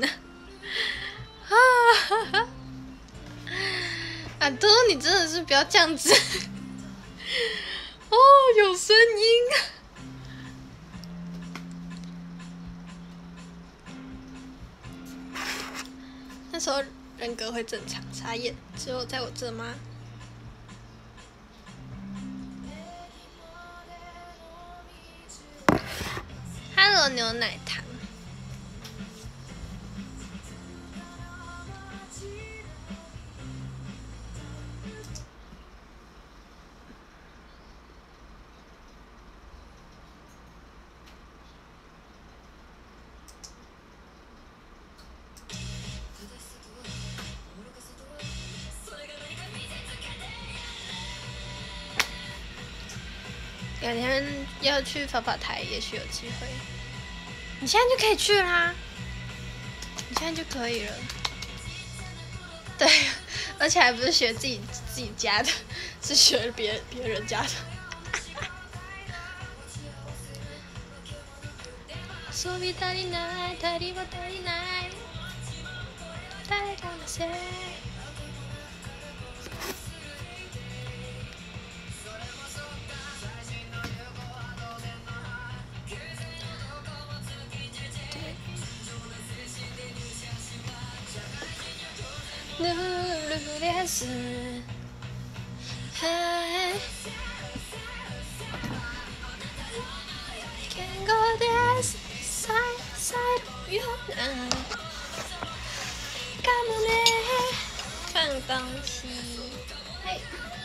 阿多，你真的是不要这样子。哦，有声音。那时候人格会正常，傻眼。只有在我这吗？Hello 牛奶糖。两天要去跑跑台，也许有机会。你现在就可以去啦，你现在就可以了。对，而且还不是学自己家的，是学别人家的。遊び足りない、足りは足りない。誰かのせい。ヌルレス言語ですサイドよかもね放东西はい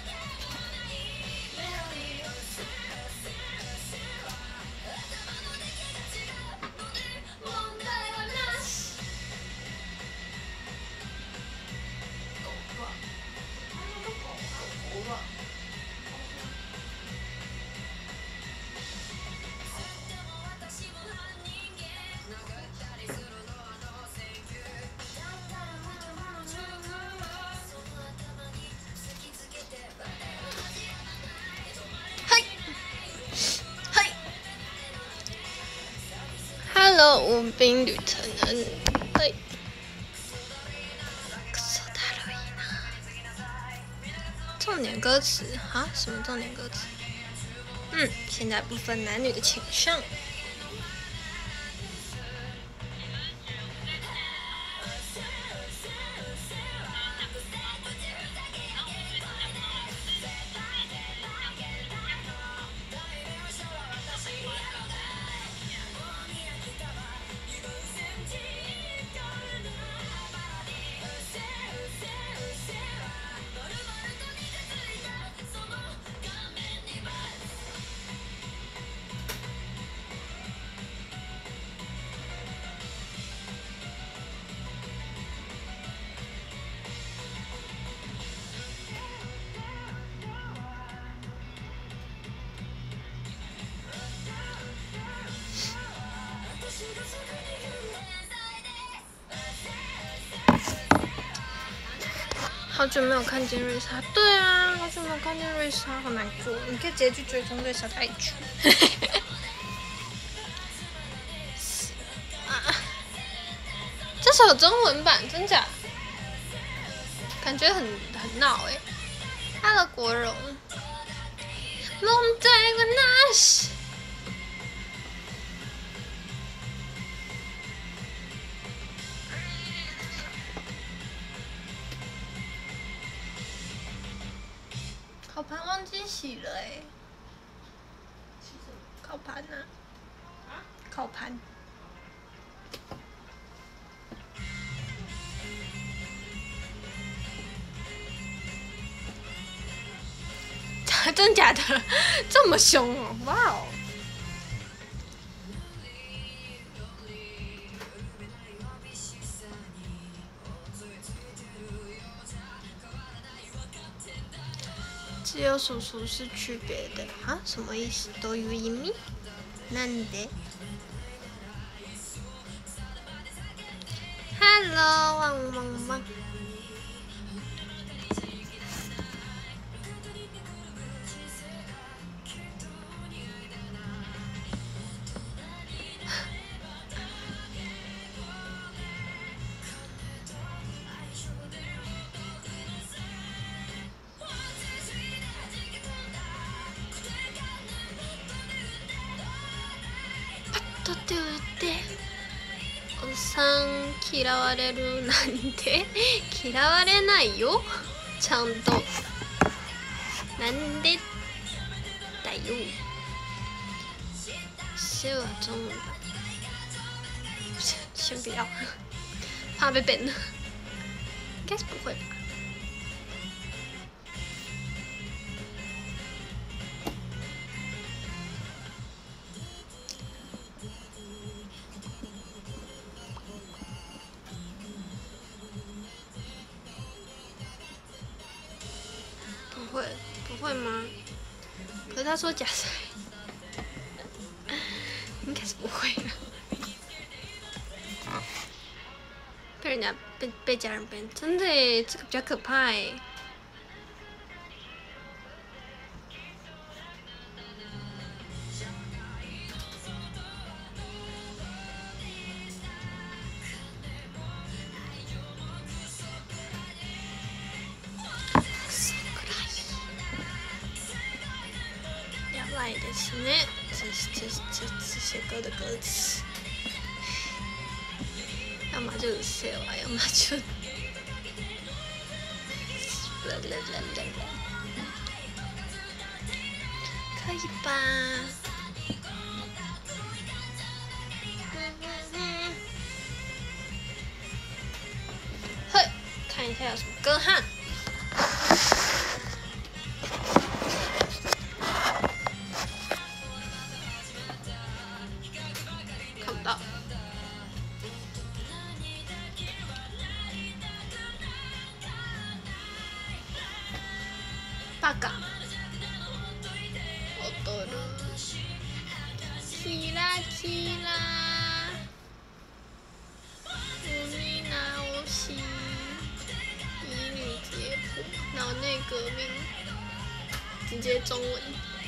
Hello 无兵旅程人对クソだるいなち重点歌词啊？什么重点歌词？现在不分男女的倾向。好久没有看见瑞莎，对啊，好久没有看见瑞莎，好难过。你可以直接去追踪瑞莎的 IG。这首中文版真假？感觉很闹哎。他的国荣，梦在过那时。烤盘忘记洗了哎。烤盘呢？烤盘。真假的？这么凶哦！哇哦！只有叔叔是区别的啊？什么意思？どういう意味？なんで ？Hello， 汪汪汪！パッと手を打っておさん嫌われるなんて嫌われないよちゃんとなんでだよ是我中文版先不要怕被 ban 了应该是不会吧不会吗？可是他说假赛，应该是不会的。被人家被家人 ban， 真的耶，这个比较可怕耶。ですね。这些歌的歌词，要么就うせえわ，要么就，可以吧？嘿，看一下有什么歌哈。バカ踊るキラキラ海直し乙女解剖脑内革命直接中文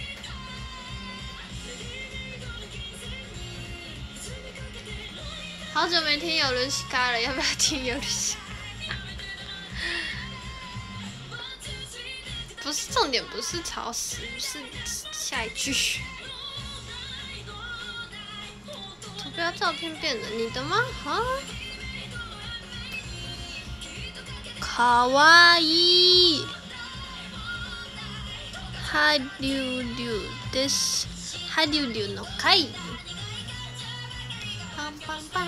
好久没听有伦西卡了，要不要听有伦西卡？不不是重点，不是吵死，是下一句。图标照片变了，你的吗？啊？卡哇伊，哈溜溜です。哈溜溜の会。棒棒棒。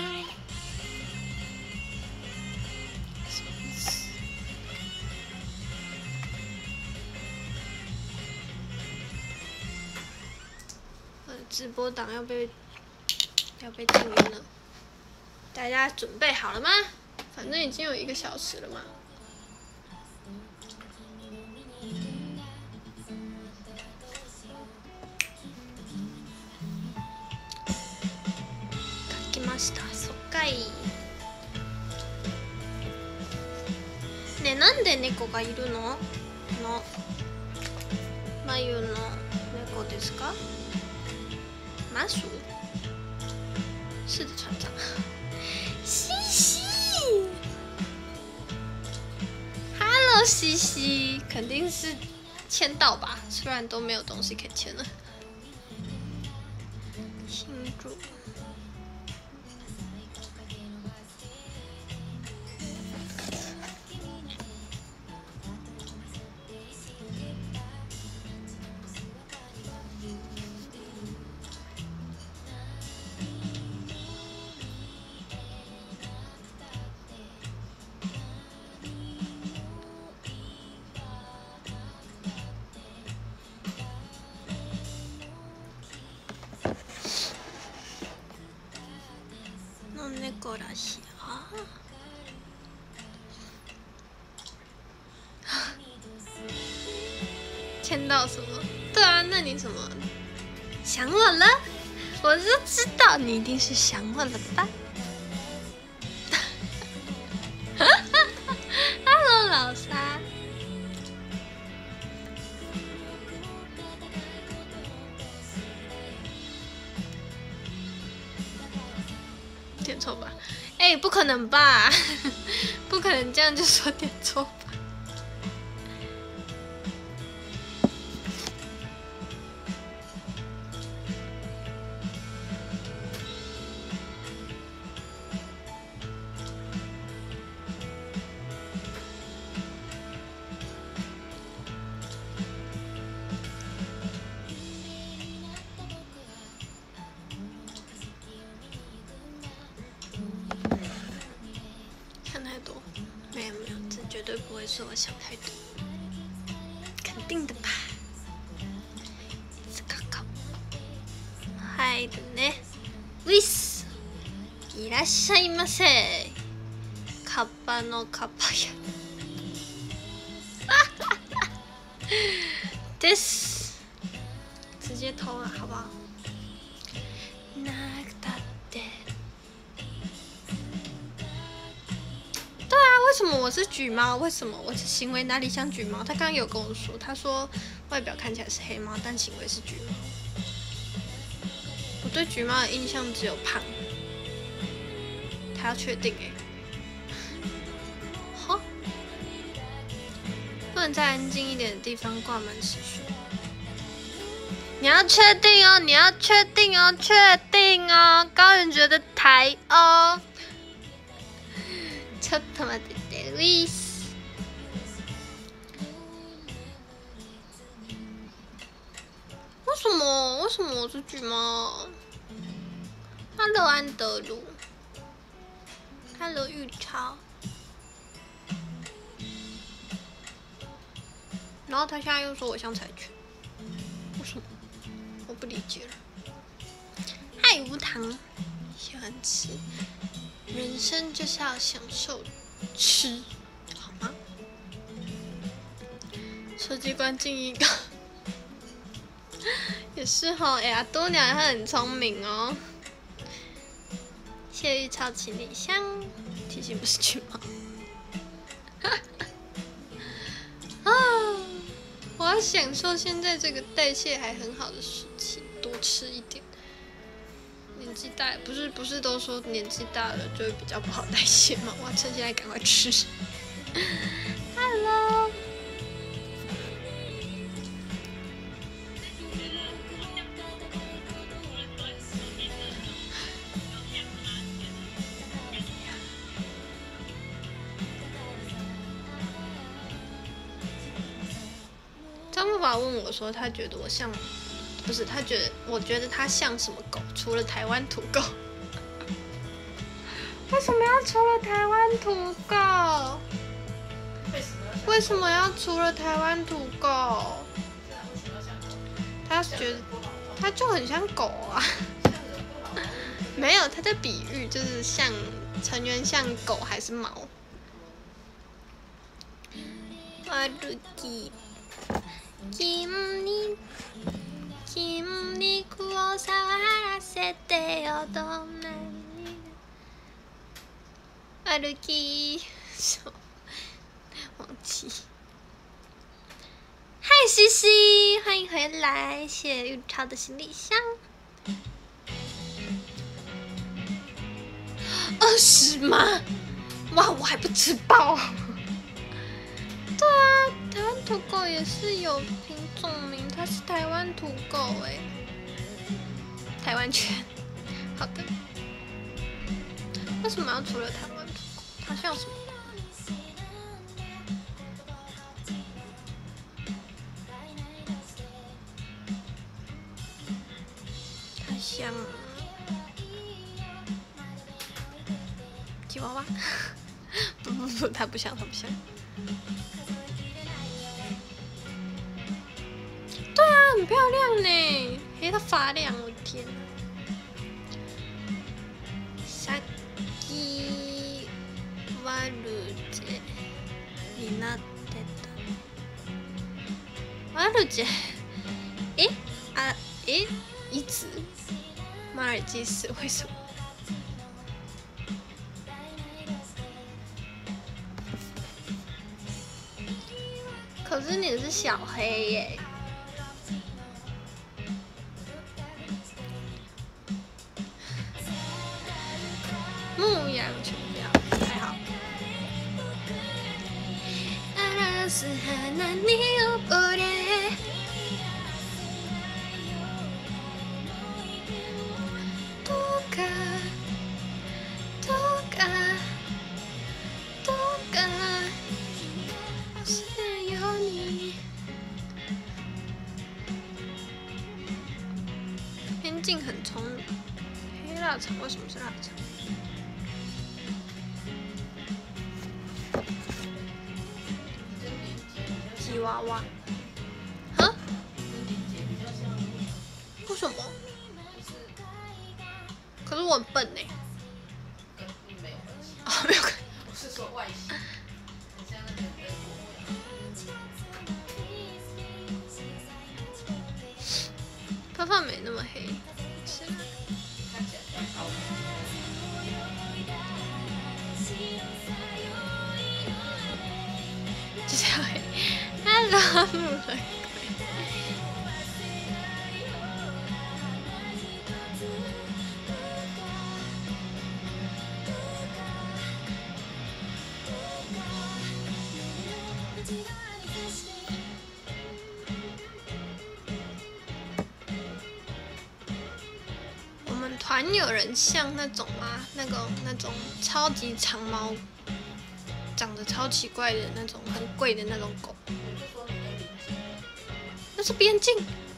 直播档要被静音了，大家准备好了吗？反正已经有1个小时了嘛。書きました。そっかい。ねえ、なんで猫がいるの？眉の猫ですか？麻薯？是的，船长。西西 ，Hello， 西西，肯定是签到吧？虽然都没有东西可以签了。新竹。猫らしい啊！签到什么？对啊，那你什么？想我了？我就知道你一定是想我了吧？Hello， 老沙。点错吧？哎，不可能吧？不可能这样就说点错吧？是我想太多，肯定的吧。はいだね。ウィス、いらっしゃいませ。カッパのカッパや。です。直接投了，好不好？なくたって。对啊，为什么我是橘猫？为什么我的行为哪里像橘猫？他刚刚有跟我说，他说外表看起来是黑猫，但行为是橘猫。我对橘猫的印象只有胖，他要确定哎。好，不能在安静一点的地方挂满持续。你要确定哦，你要确定哦，确定哦。高原觉得台哦。ちょっと待ってて、ウィス。为什么我是橘猫 ？Hello 安德鲁 ，Hello 玉超。然后他现在又说我像柴犬，为什么？我不理解了。嗨，无糖，喜欢吃。人生就是要享受吃，好吗？手机关静音个，也是吼。哎呀，多鸟她很聪明哦。谢玉超情侣香，提醒不是橘猫。啊！我要享受现在这个代谢还很好的时期，多吃一点。年纪大不是都说年纪大了就会比较不好代谢吗？我要趁现在赶快吃。Hello， 爸问我说，他觉得我像，不是他觉得，我觉得他像什么狗？除了台湾土狗。为什么要除了台湾土狗？为什么要除了台湾土狗？他觉得他就很像狗啊。没有，他在比喻就是像成员像狗还是猫。歩き筋肉を触らせてよどんなに歩き忘记。嗨，西西，欢迎回来，谢谢玉超的行李箱。20吗？哇，我还不吃饱。对啊，台湾土狗也是有品种名，它是台湾土狗哎，台湾犬。好的。为什么要除了台湾土狗？它像什么？它像吉娃娃。不，它不像，它不像。对啊，很漂亮呢，黑到发亮，我的天！さっき悪者になってた。悪者？いつ？马尔济斯为什么？可是你是小黑耶。牧羊犬不要，还好。边境很聪明。黑腊肠为什么是腊肠？吉娃娃。啊？为什么？可是我很笨呢。哦，没有。我是说外形。头发没那么黑，是吗？就是要黑。Hello， 木人鬼。我们团有人像那种吗？那种超级长毛，长得超奇怪的那种，很贵的那种狗。那是边境。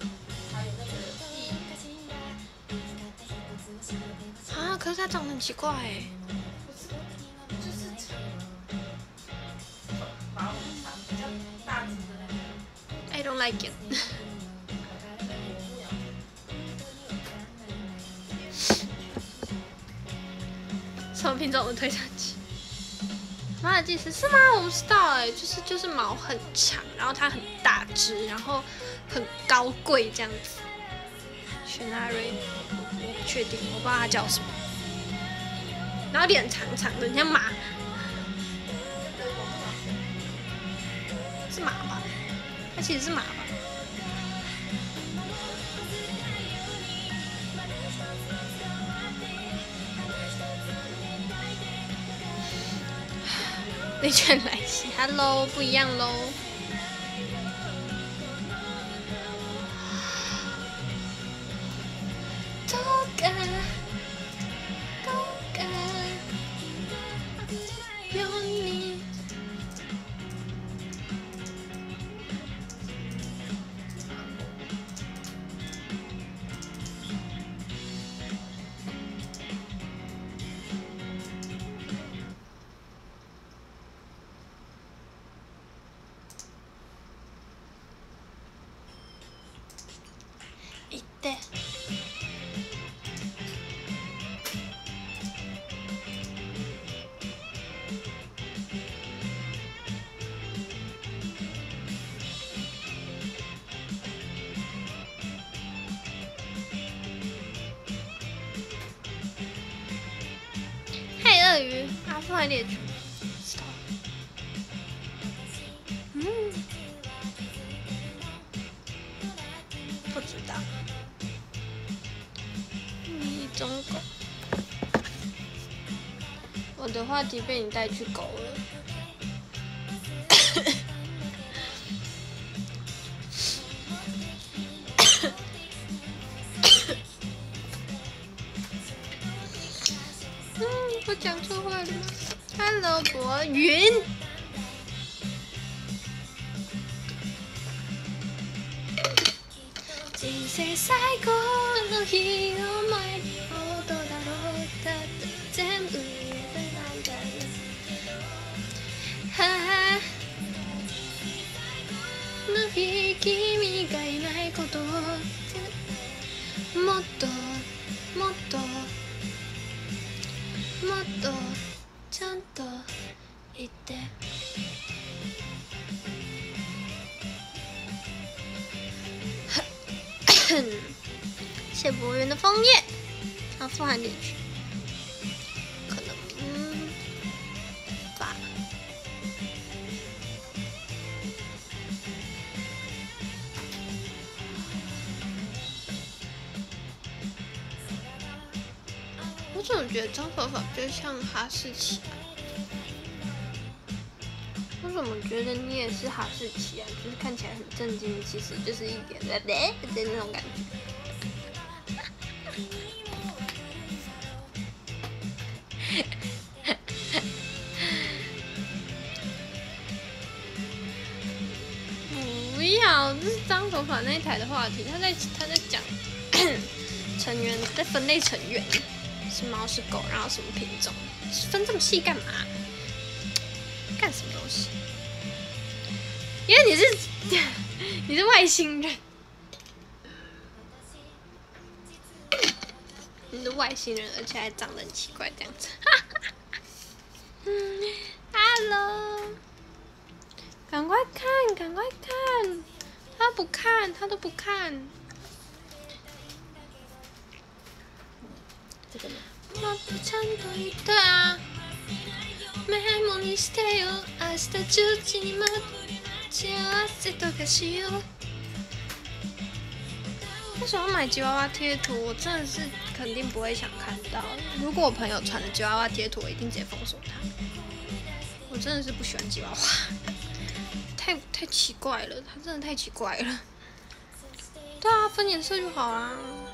啊，可是它长得很奇怪哎。I don't like it 。什么品种的推上去？马尔济斯是吗？我不知道哎，就是毛很长，然后它很大只，然后很高贵这样子。雪纳瑞，我不确定，我不知道它叫什么。然后脸长长的，像马。是马吧？它其实是马吧？内卷来袭 ，Hello， 不一样喽。 阿富汗猎犬，知道？不知道。迷踪狗。我的话题被你带去狗了。我讲错话了吗 ？Hello， 博云。人生最後の日を前にほどだろうだって全部言えないんだよ。はあの日君がいないことをもっともっともっとちゃんと言って。谢博云的枫叶，阿富汗猎犬，可能吧。我总觉得张法法比较像哈士奇啊。我怎么觉得你也是哈士奇啊？就是看起来很震惊，其实就是一点的那种感觉。不要，这是张头发那一台的话题，他在讲成员，在分类成员，是猫是狗，然后什么品种，分这么细干嘛？干什么东西？因为你是外星人，你是外星人，而且还长得很奇怪这样子。Hello， 赶快看，赶快看，他不看，他都不看。 这个呢？ 对啊。メモにしてよ、明日10時に待ち合わせとかしよう。为什么要买吉娃娃贴图？我真的是肯定不会想看到。如果我朋友传的吉娃娃贴图，我一定直接封锁他。我真的是不喜欢吉娃娃，太奇怪了，他真的太奇怪了。对啊，分颜色就好啦。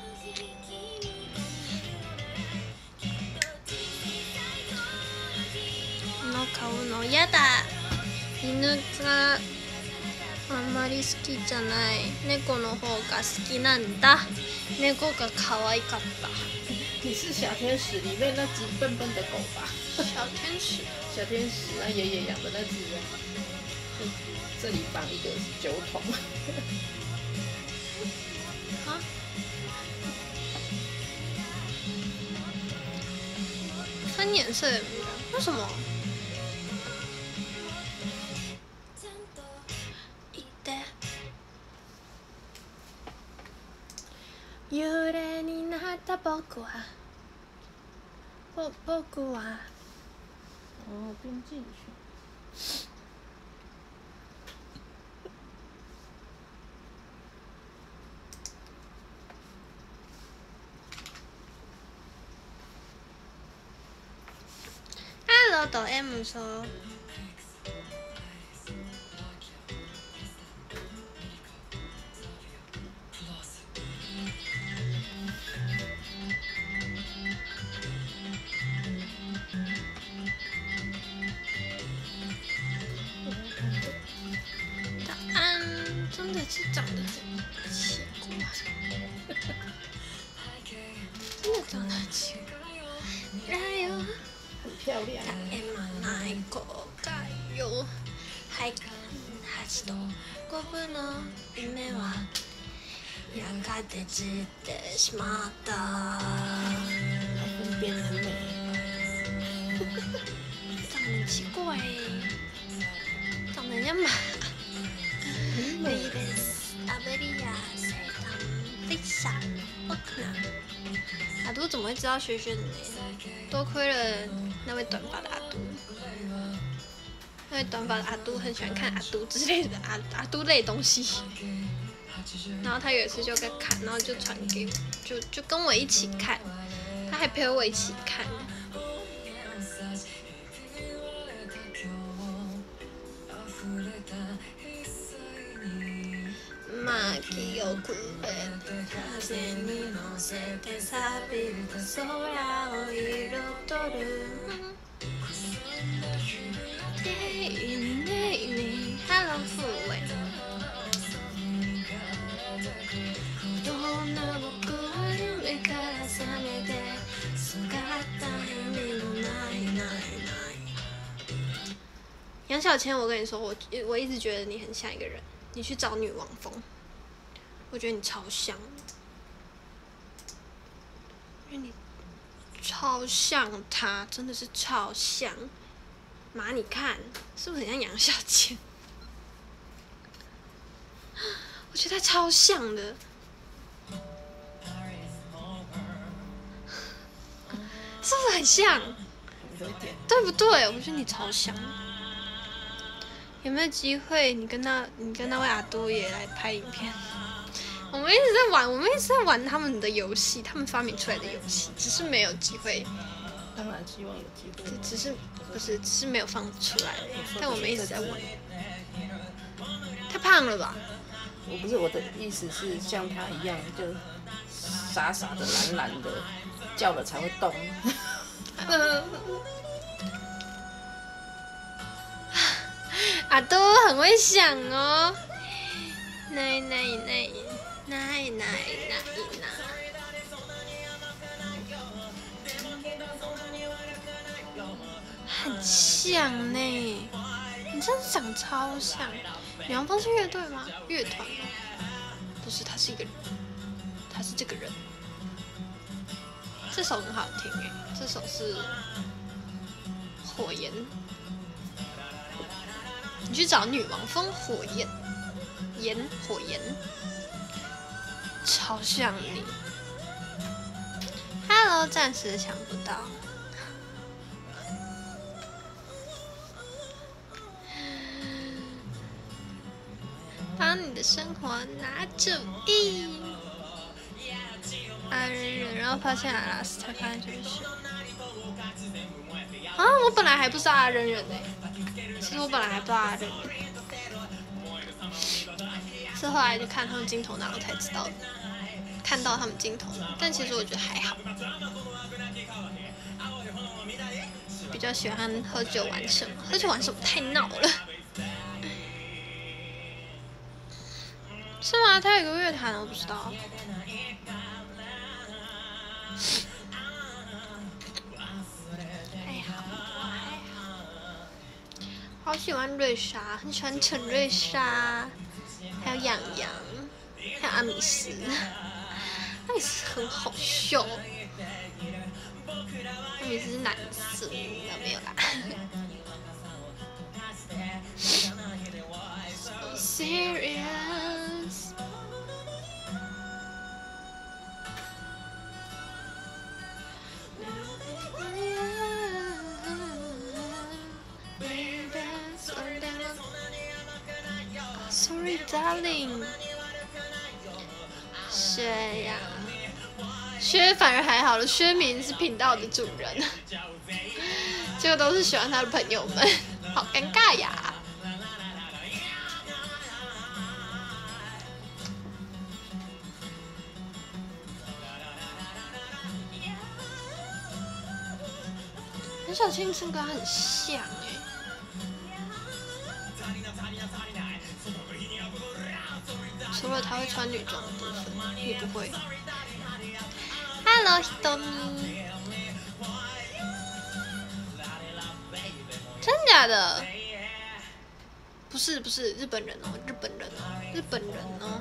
買うのやだ。犬があんまり好きじゃない。猫の方が好きなんだ。猫が可愛かった。 你是小天使里面那只笨笨的狗吧？ 小天使。 小天使，那爷爷养的那只，这里绑一个酒桶。 啊？分颜色也不一样，为什么？幽霊になった僕は哦，不用进去。 Hello， 抖 M 说。是长得很奇怪，真的长得很奇怪。 很漂亮。 5分の夢はやがて散ってしまった。 分辨很美。 长得很奇怪，长得很像马。美ですアベリア生誕でした。我靠！阿杜怎么会知道学学的呢？多亏了那位短发的阿杜。 因为短发的阿都很喜欢看阿都之类的阿都类的东西。然后他有一次就在看，然后就传给我，就跟我一起看，他还陪我一起看。まきをくれ風に乗せて錆びる空を彩る Hello 富伟どんな僕は夢から覚めて姿にもない杨小千，我跟你说，我一直觉得你很像一个人，你去找女王风，我觉得你超像，因为你超像她，真的是超像。妈，你看是不是很像杨小千？我觉得她超像的。是不是很像？对不对？我觉得你超像。有没有机会你跟那位阿都也来拍影片？我们一直在玩他们的游戏，他们发明出来的游戏，只是没有机会。 当然希望有机会。 只是没有放出来，但我们一直在玩。太胖了吧？ 我的意思是像他一样，就傻傻的、懒懒的，叫了才会动。 阿都很会想哦，奶，很像呢，你真的长超像。女王风是乐队吗？乐团吗？不是，他是一个人，他是这个人。这首很好听诶，这首是火焰。你去找女王风火焰，火焰，超像你。Hello， 暂时想不到。帮你的生活拿主意。阿人，然后发现阿拉斯，才发现这个是。啊，我本来还不知道阿人呢。其实我本来还不知道阿人，是后来就看他们金头拿我才知道的，看到他们金头，但其实我觉得还好。比较喜欢喝酒玩什么？喝酒玩什么太闹了。是吗？他有个乐团，我不知道。还好。好喜欢瑞莎，很喜欢陈瑞莎，还有养羊，还有阿米斯。阿米斯很好笑。阿米斯是男生，没有啦。So serious。Sorry, darling。薛呀，薛反而还好了，薛明是频道的主人，结果都是喜欢他的朋友们，好尴尬呀。陈小青唱歌很像哎。除了他会穿女装的部分，你不会。Hello, Hitomi。真假的？不是日本人哦，日本人哦。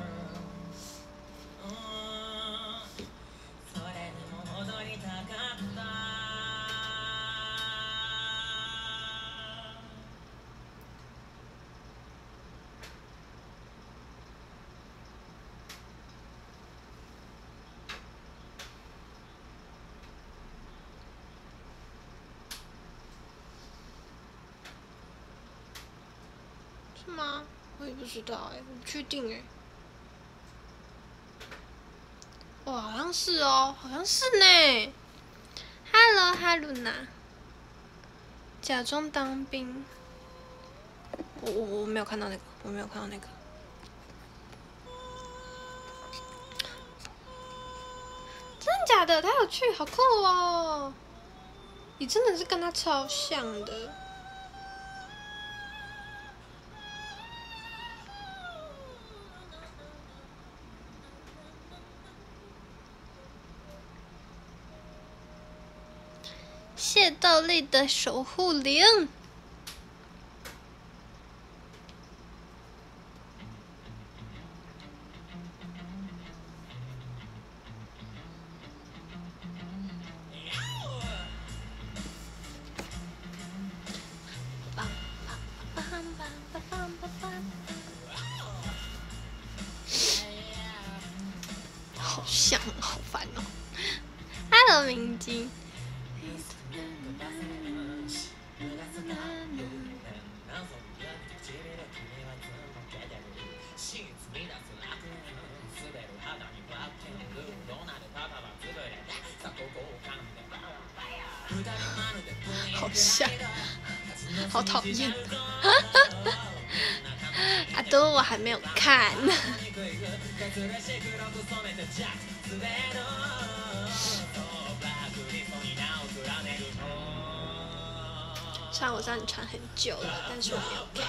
是吗？我也不知道哎，我不确定哎。哇，好像是哦，好像是呢。Hello， 哈鲁娜，假装当兵。我没有看到那个，我没有看到那个。真的假的？他有去，好酷哦！你真的是跟他超像的。谢道丽的守护灵。好像，好烦哦。Hello， 明晶。好像，好讨厌。啊，都我还没有看。虽然我知道你传很久了，但是我没有看。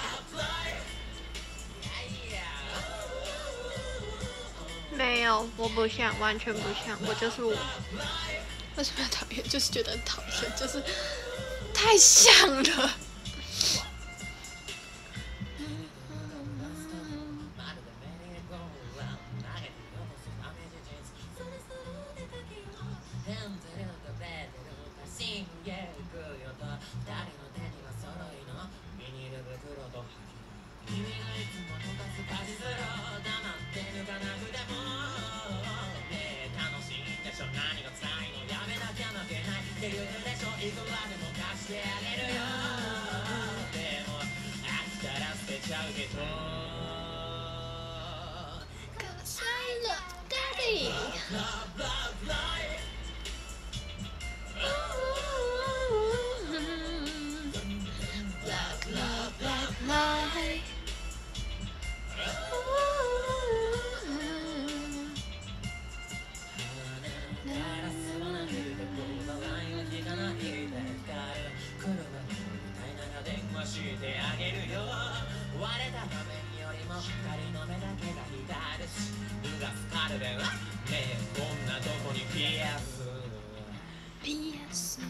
没有，我不像，完全不像，我就是我。为什么要讨厌？就是觉得很讨厌，就是太像了。PS。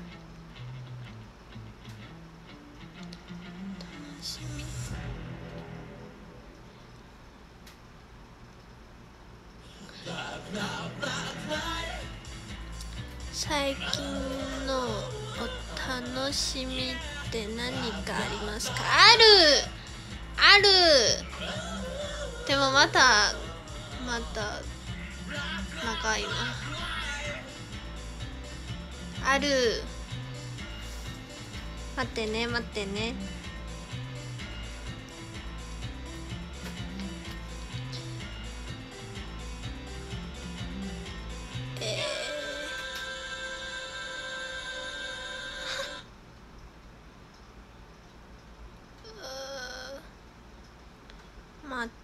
最近のお楽しみって何かありますか？あるある。でもまた長いな。ある。待ってね待ってね。待って。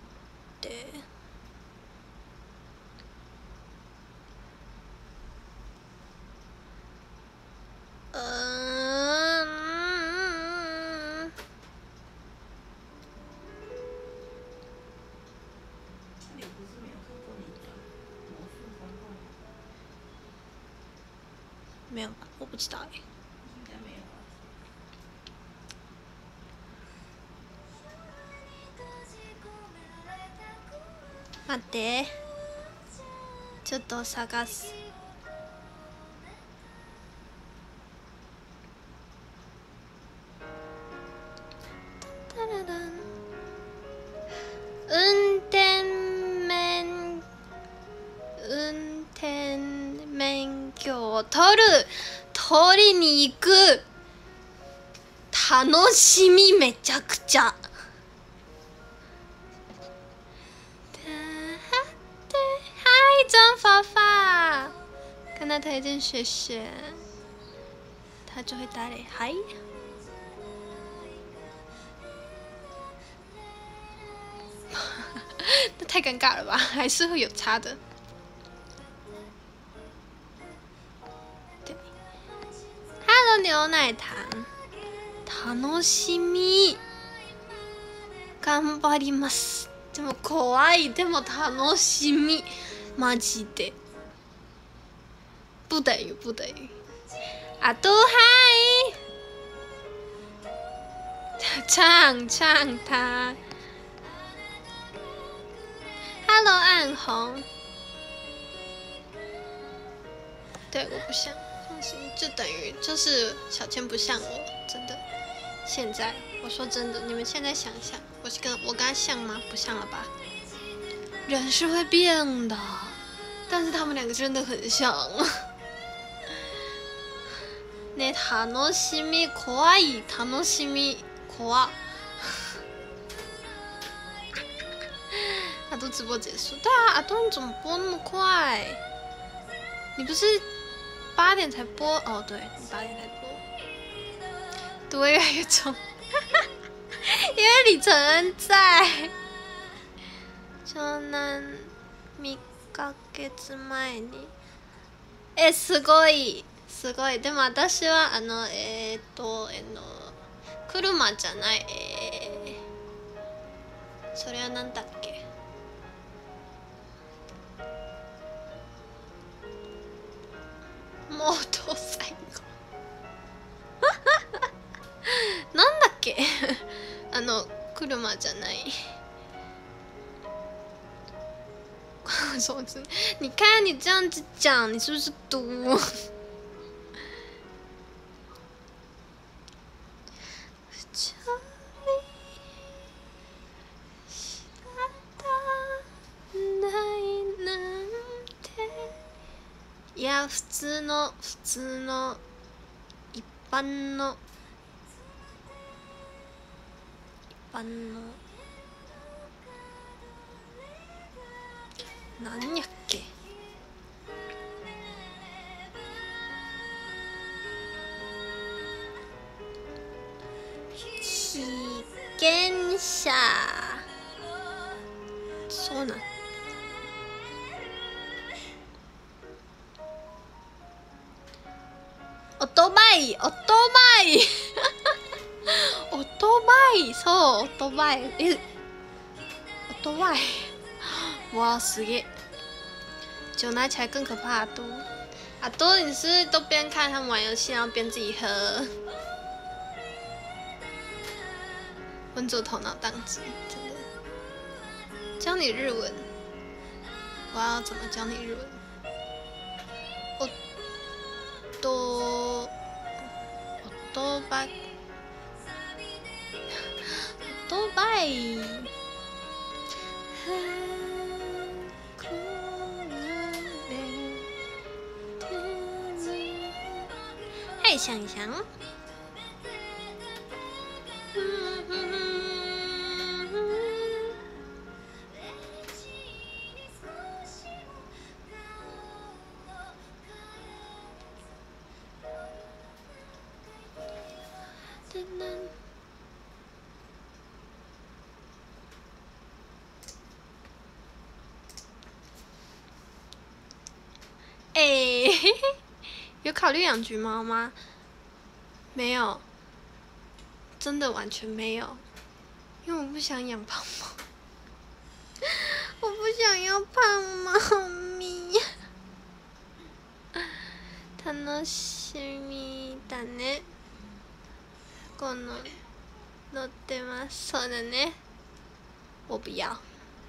没有吧？我不知道哎。待って、ちょっと探す。運転免許を取りに行く。楽しみめちゃくちゃ。 跟他推荐学学，他就会打嘞嗨。那太尴尬了吧？还是会有差的。对 ，Hello 牛奶糖，楽しみ。頑張ります。でも怖い。でも楽しみ。マジで。不等于不等于。あとはい。唱他。Hello 暗红。对，我不像，放心，就等于就是小千不像我，真的。现在我说真的，你们现在想想，我跟他像吗？不像了吧？人是会变的，但是他们两个真的很像。ね、楽しみ怖い楽しみ怖。阿杜直播结束，对啊，阿杜你怎么播那么快？你不是8点才播？哦，对，你8点才播。读得越来越重，因为李承恩在。湘南3ヶ月前に。すごいすごい。でも私は車じゃない。それはなんだっけ？もうどう最後。なんだっけ？車じゃない。手指，你看你这样子讲，你是不是读？いや普通の一般のなんやっけ。被験者。そうなん。オトバイオトバイそうオトバイオトバイ哇死耶！酒拿起来更可怕。阿多你是都边看他们玩游戏，然后边自己喝，稳住头脑当机，真的。教你日文，我要怎么教你日文？オトバイ。嘿，想一想。有考虑养橘猫吗？没有，真的完全没有，因为我不想养胖猫，我不想要胖猫咪。楽しみだね。この乗ってます。そうだね。我不要。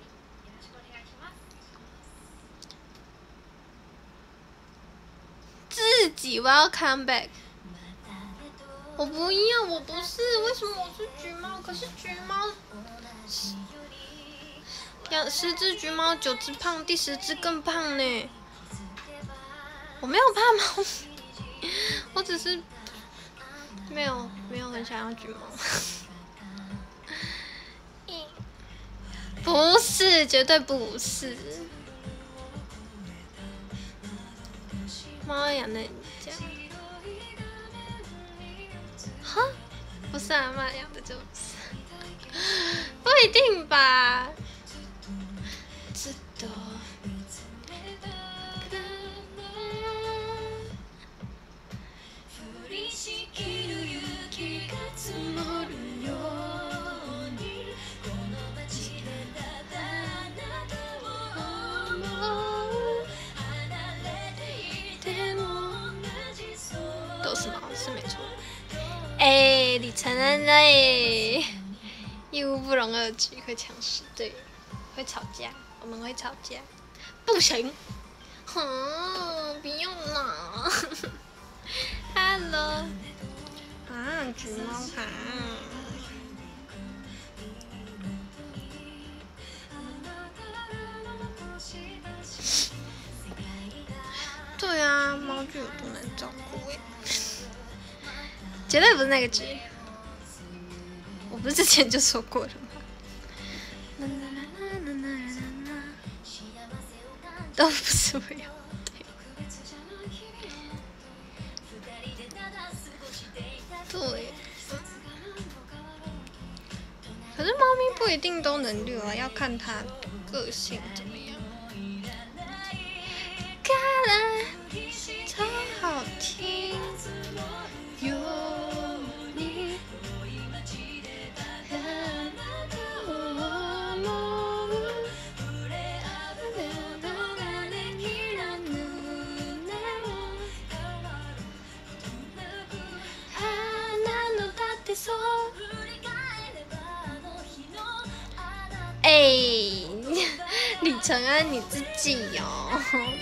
自己我要 come back。我不要，我不是。为什么我是橘猫？可是橘猫养10只橘猫，9只胖，第10只更胖呢。我没有怕猫咪，我只是没有很想要橘猫。不是，绝对不是。 猫养在你家？哈，不是阿嬷养的，就不是。不一定吧。知道。都是猫，是没错。哎，你承认了耶！一无不容二举，会抢食，对，会吵架，我们会吵架，不行，不用了。Hello， 橘猫爬。对啊，猫就不能照顾耶，绝对不是那个局。我不是之前就说过了吗？都不是我要的。对。可是猫咪不一定都能遛啊，要看它个性怎么样。超好听，有你。哎，李承恩你自己哦。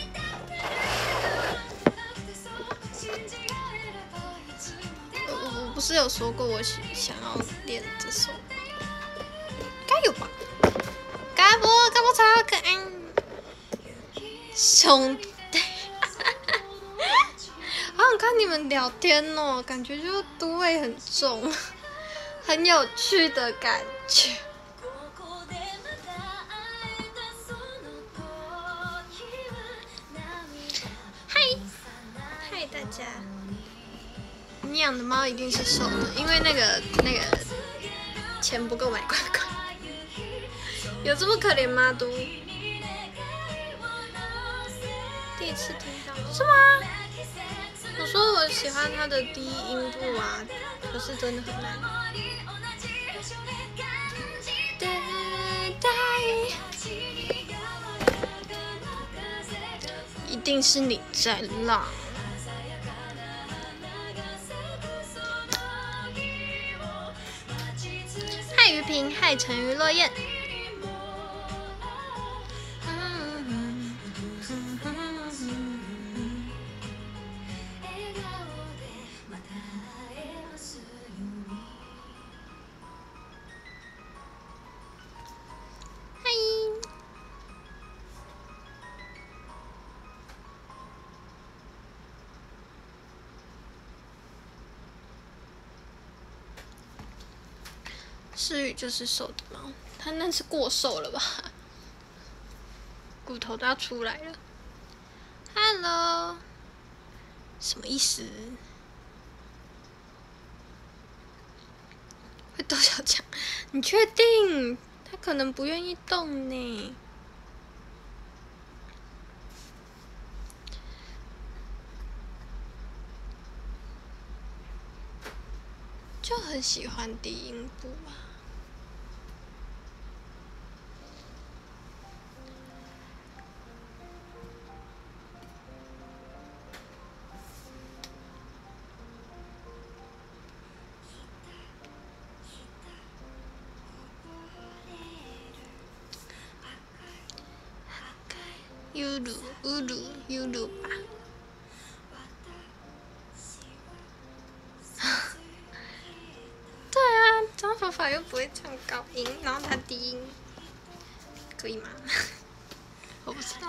我不是有说过我想要练这首吗？该有吧？该不超可爱，兄弟，好想看你们聊天哦，感觉就都会很重，很有趣的感觉。嗨大家，你养的猫一定是瘦的，因为那个钱不够买乖乖。有这么可怜吗？都第一次听到，是吗？我说我喜欢它的低音部啊，可是真的很难。一定是你在浪。嗨于平，嗨沉鱼落雁。诗雨就是瘦的猫，它那是过瘦了吧？骨头都要出来了。Hello， 什么意思？会跺小强？你确定？它可能不愿意动呢。就很喜欢低音部啊。悠鲁乌鲁悠鲁吧。对啊，张法法又不会唱高音，然后他低音，可以吗？我不知道。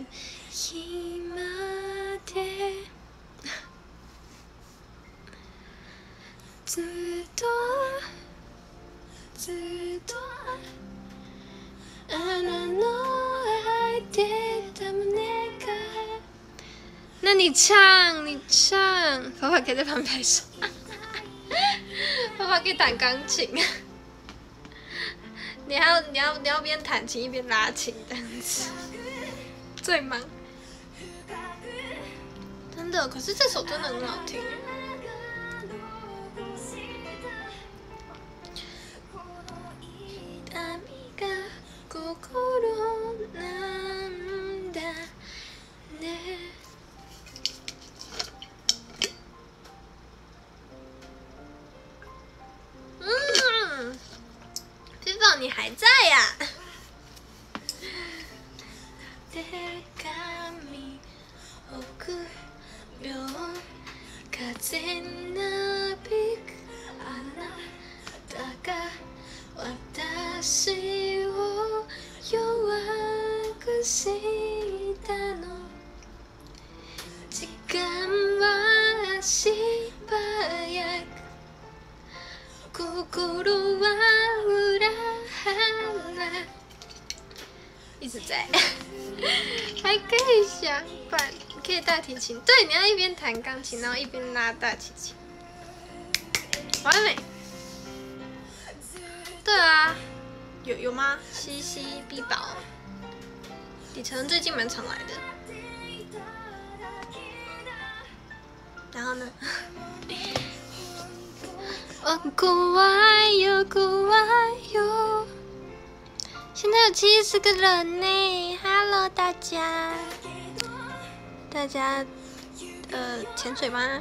日までずっとずっとあなの愛でた胸が。那你唱，你唱，爸爸可以在旁边说，爸爸可以弹钢琴。你要边弹琴一边拉琴这样子，最忙。真的，可是这首真的很好听。知道你还在呀？風なびくあなたが私を弱くしたの。時間は足早く心は裏腹一直在还可以想办可以大提琴，对，你要一边弹钢琴，然后一边拉大提琴，完美。对啊，有吗？西西 B 宝，李晨最近蛮常来的。然后呢？怖いよ怖いよ。现在有70个人呢 ，Hello 大家。大家，潜水吗？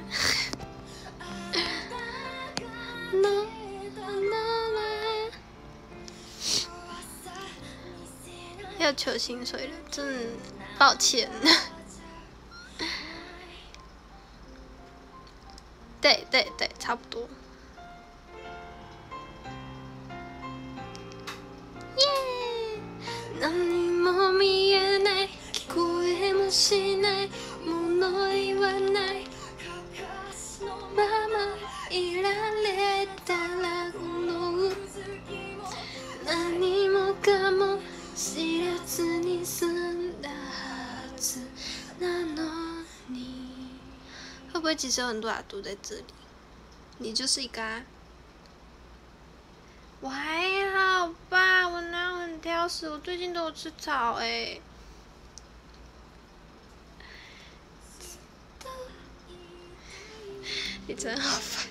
要求薪水了，真抱歉。对对对，差不多。耶！何も見えない、聞こえもしない。物言わないままいられたら思う。何もかも知らずに済んだはずなのに。会不会其实有很多阿杜在这里？你就是一个啊。我还好吧，我哪有很挑食？我最近都有吃草欸。你真好烦。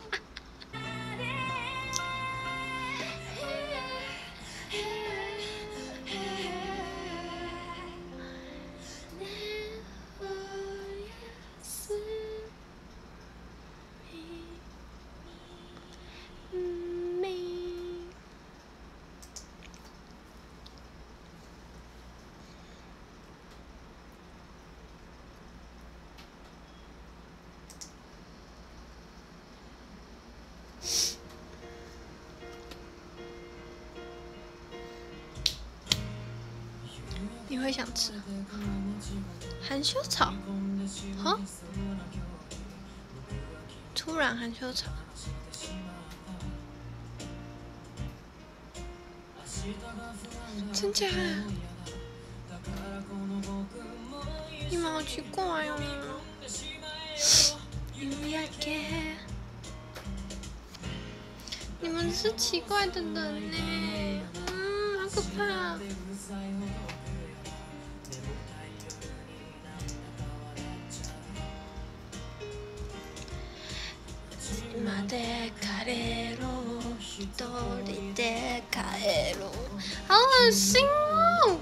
你会想吃含羞草？哈？突然含羞草？真假？你们好奇怪哦！你们是奇怪的人呢，好可怕。今で帰ろう一人で帰ろう。好恶心哦！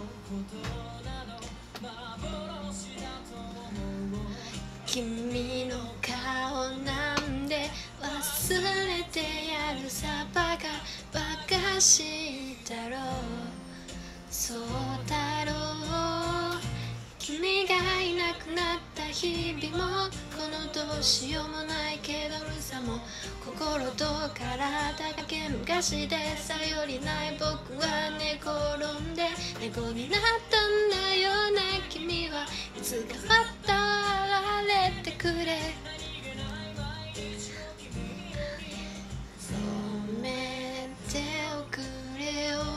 君の顔なんで忘れてやるさバカバカしたろう。そうだろう。君がいなくなった日々もこのどうしようもないけどるさも心と体が喧嘩して頼りない僕は寝転んで猫になったんだよな君はいつかまた現れてくれ止めておくれよ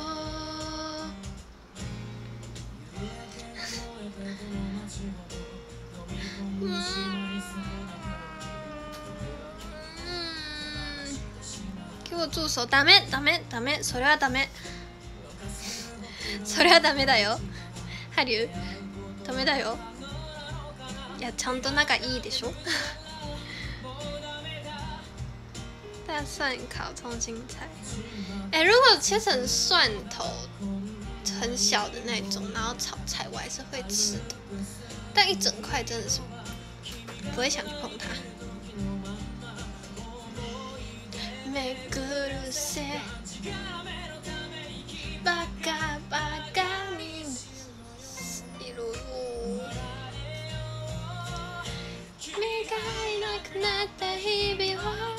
给我住手！ダメダメダメ，それはダメ，それはダメだよ。ハリュー、ダメだよ。いやちゃんと仲いいでしょ。大蒜烤葱青菜，哎，如果切成蒜头很小的那种，然后炒菜，我还是会吃的。但一整块真的是不会想去碰它。めくるせバカバカにいる君がいなくなった日々は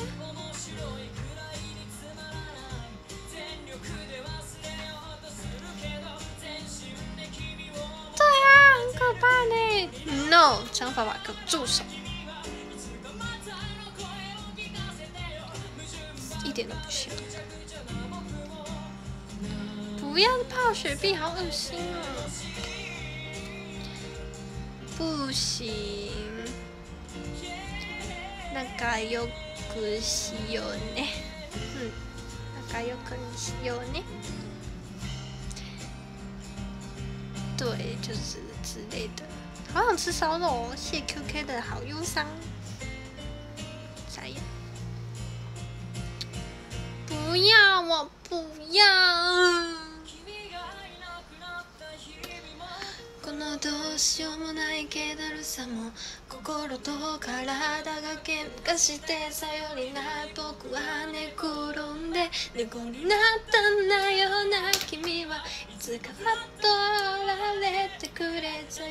对啊，很可怕呢。No， 张爸爸，给我住手！一点都不像。不要泡雪碧，好恶心哦！不行，仲良くしようね。仲良くしようね。对，就是之类的。好想吃烧肉哦，谢 QK 的好忧伤。傻眼。不要，我不要。このどうしようもない気だるさも心と体が喧嘩して頼りない僕は寝転んで猫になったんだよな君はいつかはっと現れてくれそう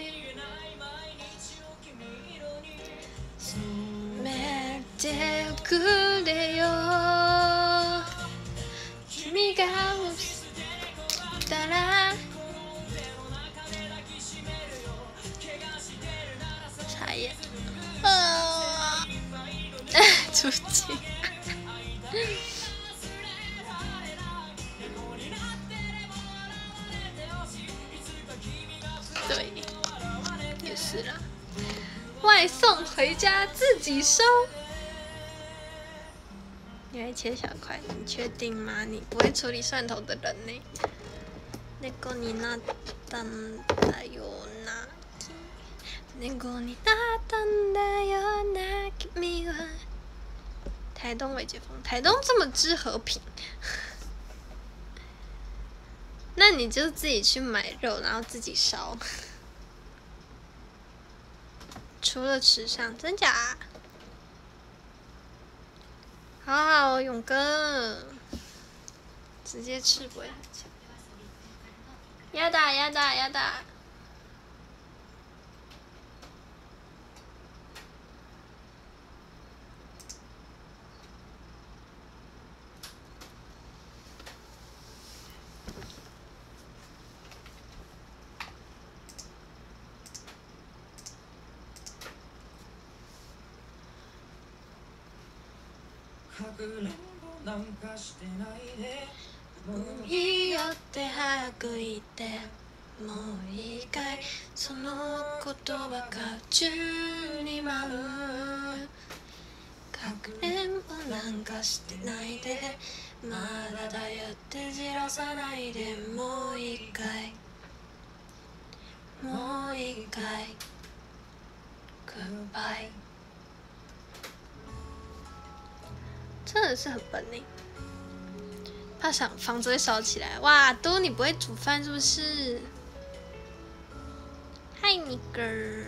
染めておくれよ君が起きたら傻眼出气对也是啦外送回家自己收你会切小块你确定吗你不会处理蒜头的人呢猫になったんだよな猫になったんだよな君は台东伪解封台东这么知和平那你就自己去买肉然后自己烧除了吃上真假好好勇哥直接吃不会很强やだやだやだもういいよって早く言ってもういいかいその言葉が宙に舞うかくれんぼなんかしてないでまだだよってじらさないでもういいかいもういいかい Goodbye 真的是很笨呢怕房子会烧起来哇都你不会煮饭是不是嗨你哥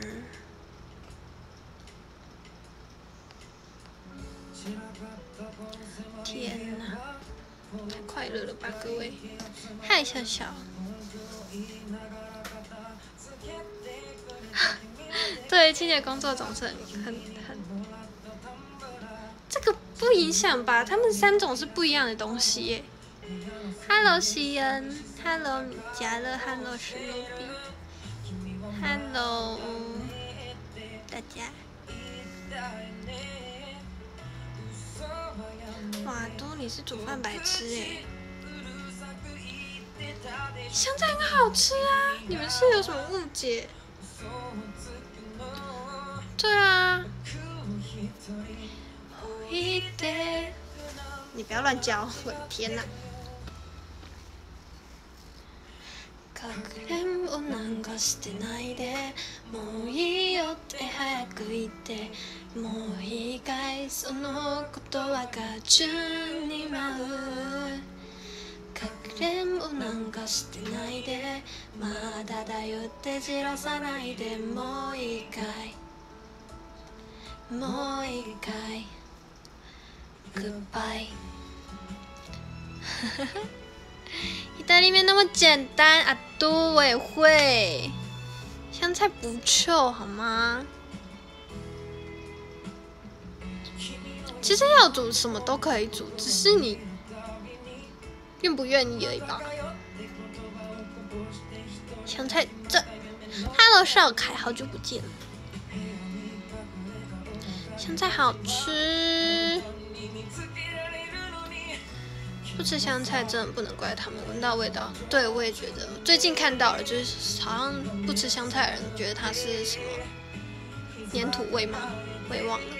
天哪太快乐了吧各位嗨小小对，清洁工作总是很，这个不影响吧？他们3种是不一样的东西耶。Hello 西恩 ，Hello 米迦勒 ，Hello 史努比 ，Hello 大家。哇，都你是煮饭白痴哎！香菜很好吃啊，你们是有什么误解？对啊。你不要乱教，我的天哪！かくれんぼなんかしてないでもういいよって早く言ってもういいかいそのことはが順に舞うかくれんぼなんかしてないでまだだよってじらさないでもういいかいもういいかい Goodbye 意大利面那么简单啊，对，我也会。香菜不臭好吗？其实要煮什么都可以煮，只是你愿不愿意而已吧。香菜这 ，Hello 少凯，好久不见。香菜好吃。不吃香菜真的不能怪他们，闻到味道。对，我也觉得。最近看到了，就是好像不吃香菜的人觉得它是什么粘土味吗？我也忘了。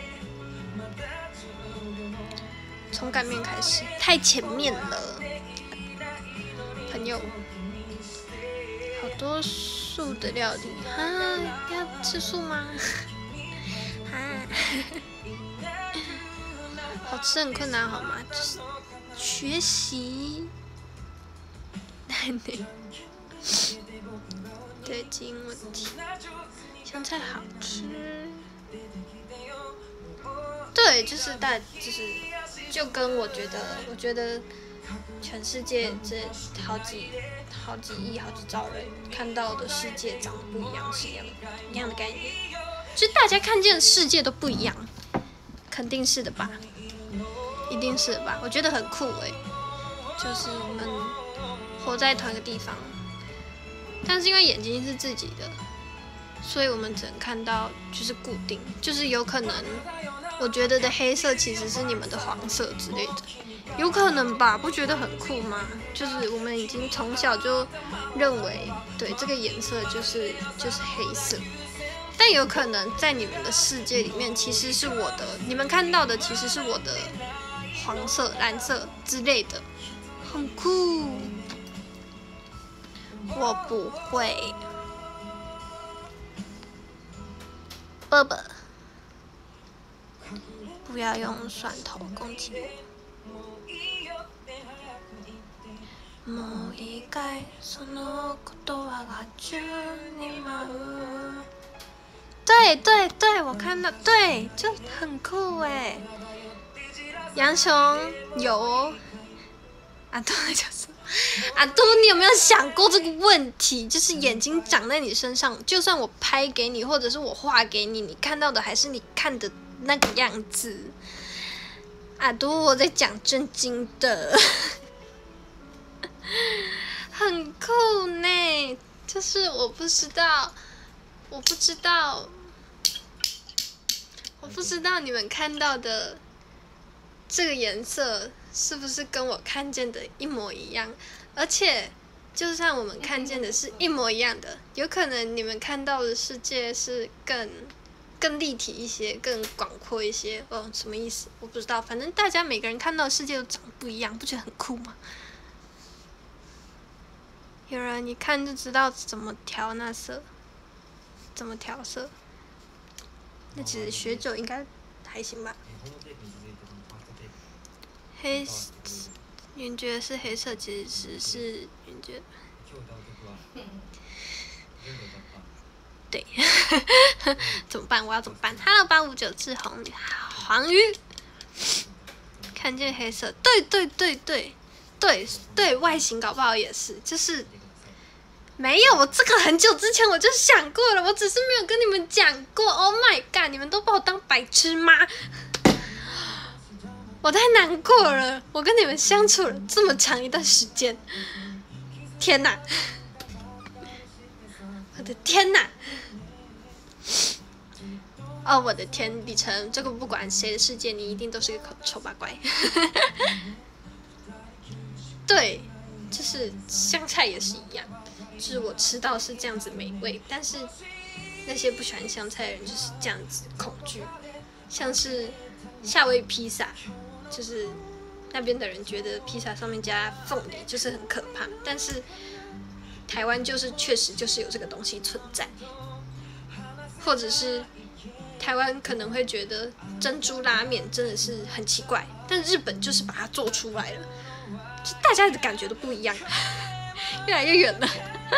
从擀面开始，太前面了，朋友。好多素的料理啊，要吃素吗？啊，好吃很困难好吗？就是学习，对，基因问题。香菜好吃，对，就是就跟我觉得全世界这好几亿、好几兆人看到的世界长得不一样是一样的概念，就是大家看见的世界都不一样，肯定是的吧。一定是吧？我觉得很酷哎，就是我们活在同一个地方，但是因为眼睛是自己的，所以我们只能看到就是固定，就是有可能我觉得的黑色其实是你们的黄色之类的，有可能吧？不觉得很酷吗？就是我们已经从小就认为，对这个颜色就是黑色。但有可能在你们的世界里面，其实是我的，你们看到的其实是我的黄色、蓝色之类的，很酷。我不会，爸爸，不要用蒜头攻击我。もう一回そのことはが順に舞う。对，我看到，对，就很酷哎。杨雄有哦，阿杜就是阿杜，你有没有想过这个问题？就是眼睛长在你身上，就算我拍给你，或者是我画给你，你看到的还是你看的那个样子。阿杜，我在讲正经的，很酷呢。就是我不知道你们看到的这个颜色是不是跟我看见的一模一样？而且，就算我们看见的是一模一样的，有可能你们看到的世界是更立体一些，更广阔一些。哦，什么意思？我不知道。反正大家每个人看到的世界都长得不一样，不觉得很酷吗？有人一看就知道怎么调那色，怎么调色。那其实学久应该还行吧。黑，云觉得是黑色，其实是云觉。对，怎么办？我要怎么办 ？Hello 859志宏，黄鱼，看见黑色，对，外形搞不好也是，就是没有，我这个很久之前我就想过了，我只是没有跟你们讲过。Oh my god！ 你们都把我当白痴吗？我太难过了，我跟你们相处了这么长一段时间，天哪！我的天哪！哦，我的天，李晨，这个不管谁的世界，你一定都是个丑八怪。对，就是香菜也是一样，就是我吃到是这样子美味，但是那些不喜欢香菜的人就是这样子恐惧，像是夏威夷披萨，就是那边的人觉得披萨上面加凤梨就是很可怕，但是台湾就是确实就是有这个东西存在，或者是台湾可能会觉得珍珠拉面真的是很奇怪，但日本就是把它做出来了，就大家的感觉都不一样，越来越远了。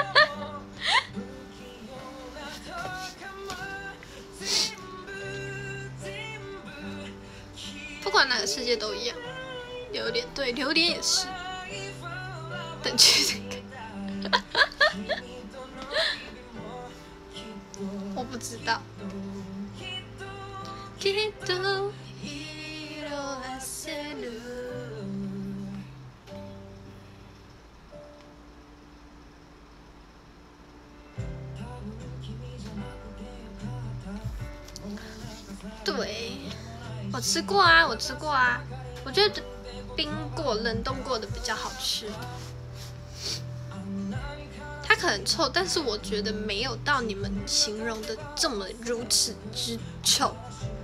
不管哪个世界都一样，榴莲对，榴莲也是。等去这个，我不知道。对，我吃过啊，我吃过啊，我觉得冰过、冷冻过的比较好吃。它可能臭，但是我觉得没有到你们形容的这么如此之臭。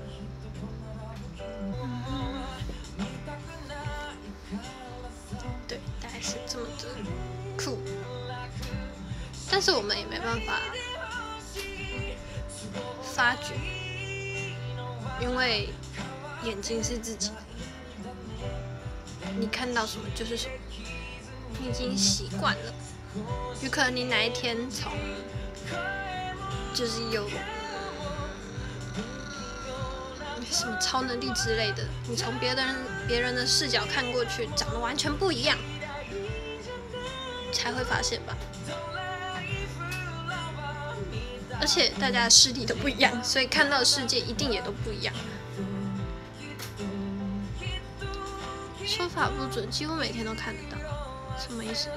对，大概是这么的酷。但是我们也没办法发觉，因为眼睛是自己的，你看到什么就是什么，你已经习惯了。有可能你哪一天从就是有什么超能力之类的，你从别人的视角看过去，长得完全不一样，才会发现吧。而且大家的视力都不一样，所以看到的世界一定也都不一样。说法不准，几乎每天都看得到，什么意思？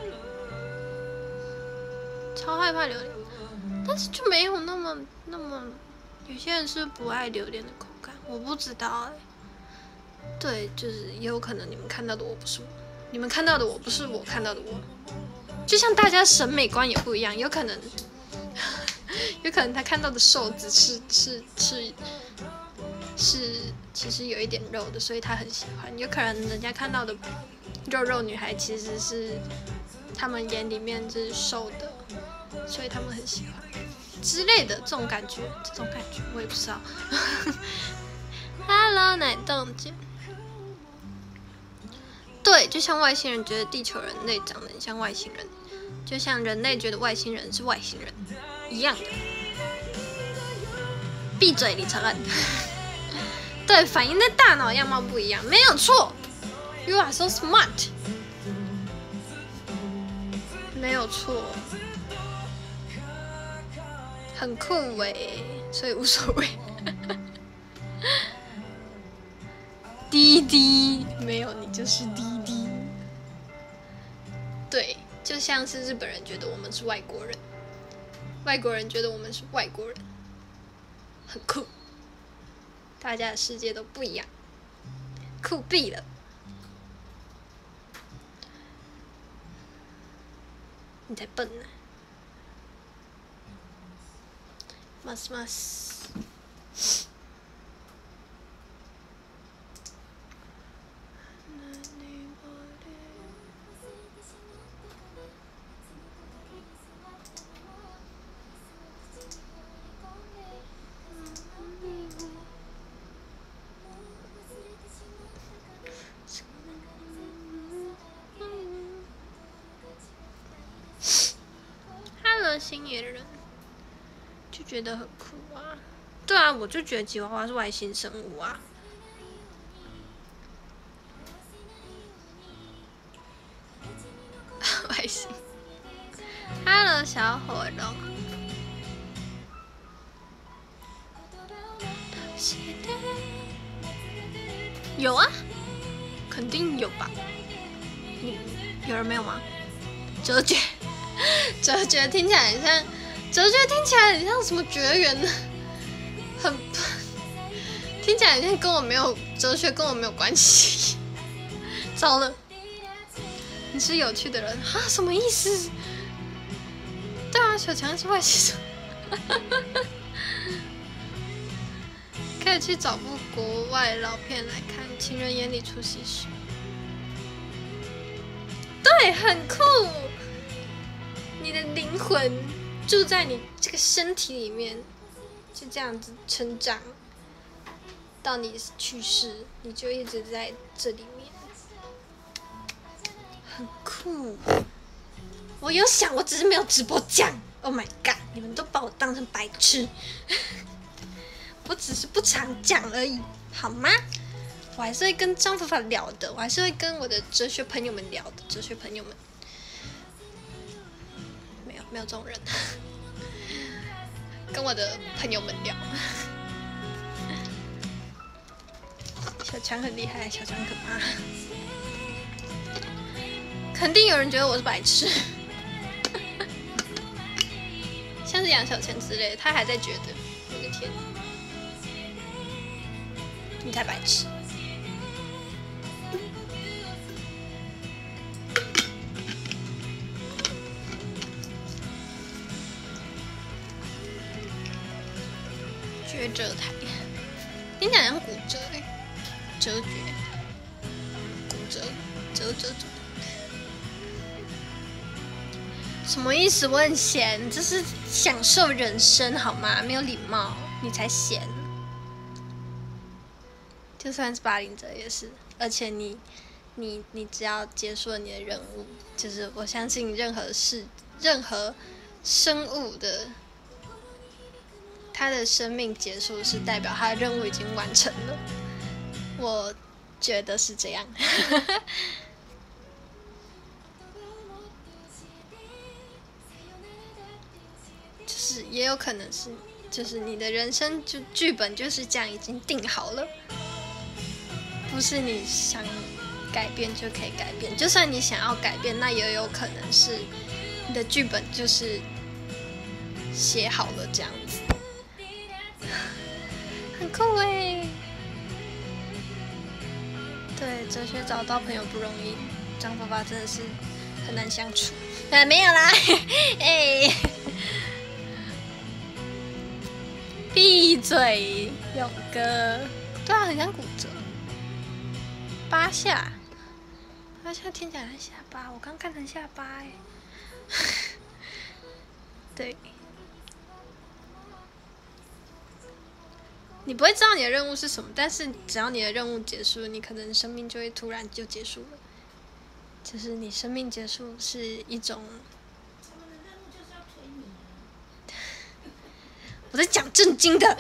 超害怕榴莲，但是就没有那么，有些人是不爱榴莲的口感，我不知道对，就是也有可能你们看到的我不是我，你们看到的我不是我看到的我，就像大家审美观也不一样，有可能他看到的瘦子是其实有一点肉的，所以他很喜欢。有可能人家看到的肉女孩其实是他们眼里面是瘦的，所以他们很喜欢之类的这种感觉我也不知道。Hello， 奶冻姐。对，就像外星人觉得地球人类长得很像外星人，就像人类觉得外星人是外星人一样的。闭嘴，李承恩。对，反映在大脑样貌不一样，没有错。You are so smart。没有错，很酷所以无所谓。滴滴，没有你就是滴滴。对，就像是日本人觉得我们是外国人，外国人觉得我们是外国人，很酷。大家的世界都不一样，酷毙了。你才笨呢。ます，Hello， 新野人就觉得很酷啊。对啊，我就觉得吉娃娃是外星生物啊。外星。 Hello， 小火龙。有啊，肯定有吧？有人没有吗？哲觉，哲觉听起来很像，哲觉听起来很像什么绝缘呢？很听起来很像跟我没有哲学，跟我没有关系。糟了，你是有趣的人哈？什么意思？对啊，小强是外星人。可以去找部国外老片来看，《情人眼里出西施》。对，很酷。你的灵魂住在你这个身体里面，就这样子成长，到你去世，你就一直在这里面，很酷。我有想，我只是没有直播讲。Oh my god！ 你们都把我当成白痴。我只是不常讲而已，好吗？我还是会跟张佛法聊的，我还是会跟我的哲学朋友们聊的。哲学朋友们，没有这种人，跟我的朋友们聊。小强很厉害，小强可怕。肯定有人觉得我是白痴，像是杨小钱之类的，他还在觉得，我的天。你太白痴！绝折台，听起来像骨折折绝，骨折，折。什么意思？我很闲，这是享受人生好吗？没有礼貌，你才闲。就算是80者也是，而且你只要结束了你的任务，就是我相信任何生物的，它的生命结束是代表它的任务已经完成了，我觉得是这样。就是也有可能是，就是你的人生就剧本就是这样已经定好了。不是你想改变就可以改变，就算你想要改变，那也有可能是你的剧本就是写好了这样子，很酷哎。对，哲学找到朋友不容易，张爸爸真的是很难相处。没有啦，哎，闭嘴，勇哥。对啊，很像骨折。8下听起来像下巴，我刚看成下巴哎。对，你不会知道你的任务是什么，但是只要你的任务结束，你可能生命就会突然就结束了。就是你生命结束是一种，我在讲正经的。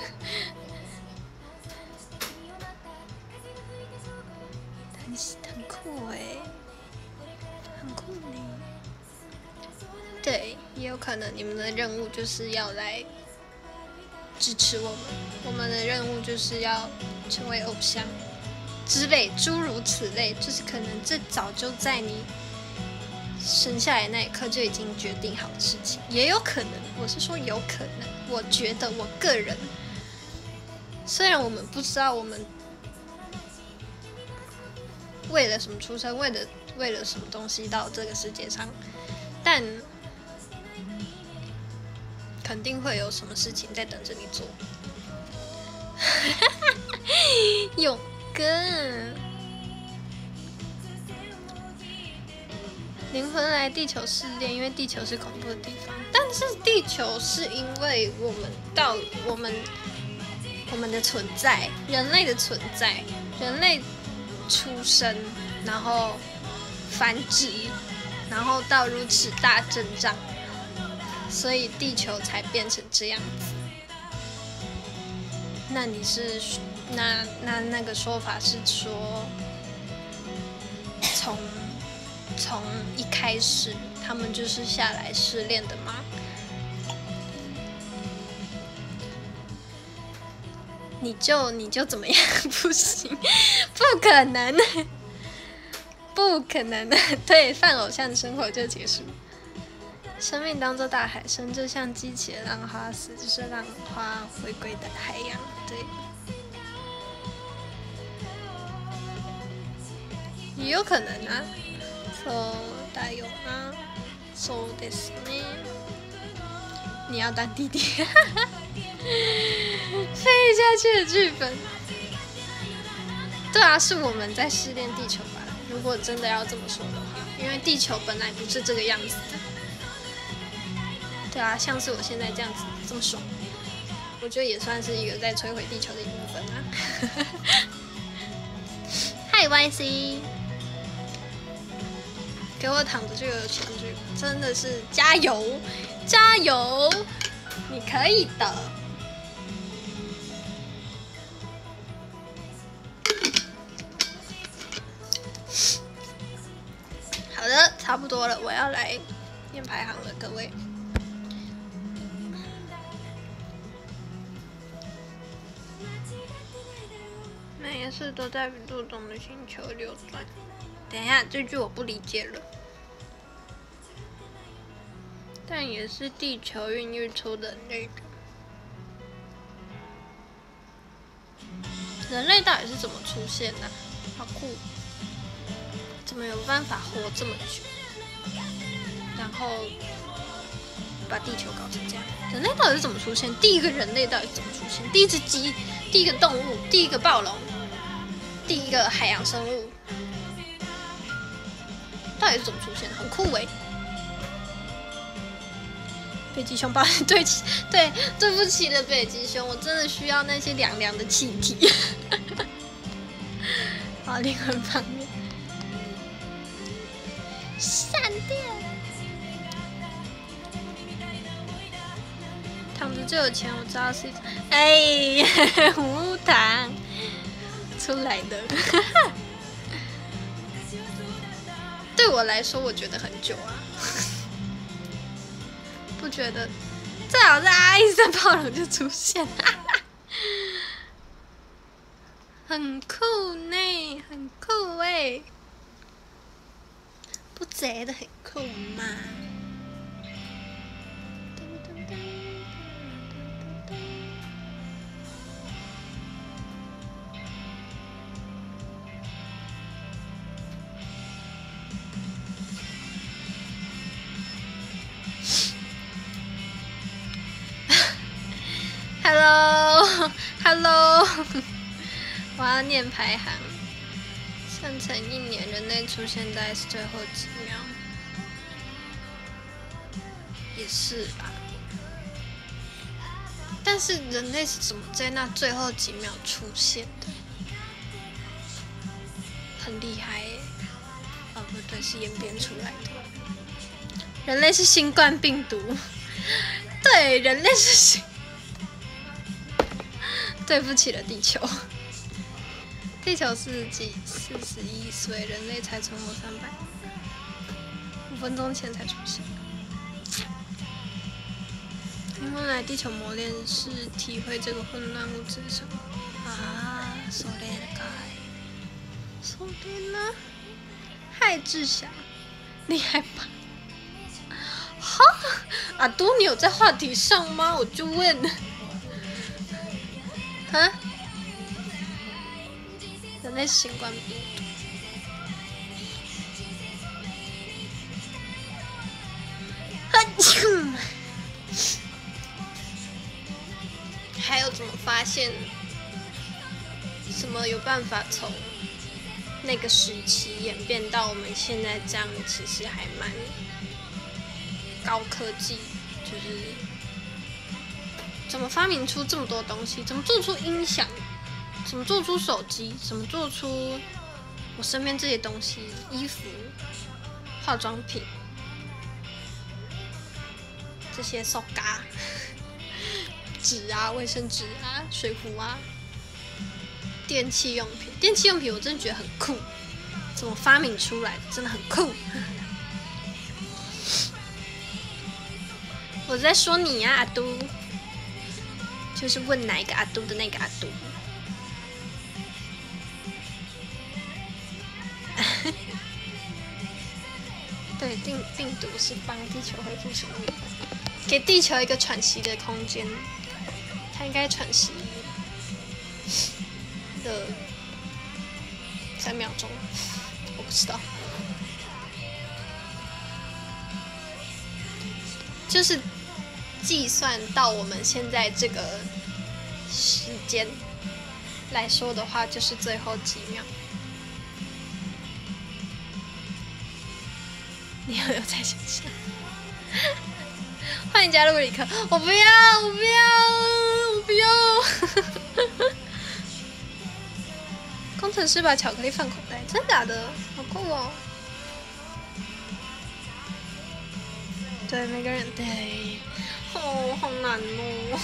很酷哎，很酷呢。对，也有可能你们的任务就是要来支持我们，我们的任务就是要成为偶像之类，诸如此类，就是可能这早就在你生下来那一刻就已经决定好的事情，也有可能，我是说有可能，我觉得我个人，虽然我们不知道我们为了什么出生，为了什么东西到这个世界上，但肯定会有什么事情在等着你做。勇哥，灵魂来地球试炼，因为地球是恐怖的地方。但是地球是因为我们的存在，人类的存在，人类出生，然后繁殖，然后到如此大阵仗，所以地球才变成这样子。那你是那个说法是说，从一开始他们就是下来失恋的吗？你就怎么样？不行，不可能，不可能的。对，泛偶像的生活就结束。生命当作大海，生就像激起的浪花，死就是浪花回归的海洋。对，也有可能啊。そうだよな。そうですね。你要当弟弟。飞下去的剧本。对啊，是我们在失恋地球吧？如果真的要这么说的话，因为地球本来不是这个样子的。对啊，像是我现在这样子这么爽，我觉得也算是一个在摧毁地球的一部分啊。嗨 YC， 给我躺着就有钱剧，真的是加油加油，你可以的。好的，差不多了，我要来念排行了，各位。每一次都在宇宙中的星球流转。等一下，这句我不理解了。但也是地球孕育出的那个。人类到底是怎么出现的？好酷！怎么有办法活这么久？然后把地球搞成这样？人类到底是怎么出现？第一个人类到底是怎么出现？第一只鸡，第一个动物，第一个暴龙，第一个海洋生物，到底是怎么出现的？很酷欸！北极熊抱怨，对不起了，北极熊，我真的需要那些凉凉的气体。好，灵魂方面，闪电，躺着就有钱，我知道是，哎，无糖出来的。对我来说，我觉得很久啊。不觉得最好是阿伊森暴龙就出现，很酷呢，很酷欸，不贼的很酷嘛。Hello， 我要念排行。生成1年，人类出现在最后几秒，也是吧。但是人类是怎么在那最后几秒出现的？很厉害耶！哦，不对，是演变出来的。人类是新冠病毒，对，人类是新。对不起了，地球。地球41岁，人类才存活300，5分钟前才出现。灵魂来地球磨练是体会这个混乱物质生活啊，それかい。それ呢？嗨，志祥，厉害吧？哈，阿多，你有在话题上吗？我就问。啊！人类新冠病毒，还有怎么发现？什么有办法从那个时期演变到我们现在这样？其实还蛮高科技，就是。怎么发明出这么多东西？怎么做出音响？怎么做出手机？怎么做出我身边这些东西？衣服、化妆品，这些塑胶、纸啊、卫生纸啊、水壶啊、电器用品。电器用品我真的觉得很酷，怎么发明出来的？真的很酷。 我在说你呀、阿都，就是问哪一个阿都的那个阿都。对，病毒是帮地球恢复生命，给地球一个喘息的空间。它应该喘息的3秒钟，我不知道。就是计算到我们现在这个时间来说的话，就是最后几秒。你有在想象？欢迎加入李克，我不要，我不要，我不要！工程师把巧克力放口袋，真的假的？好酷哦！对，每个人对，哦，好难哦。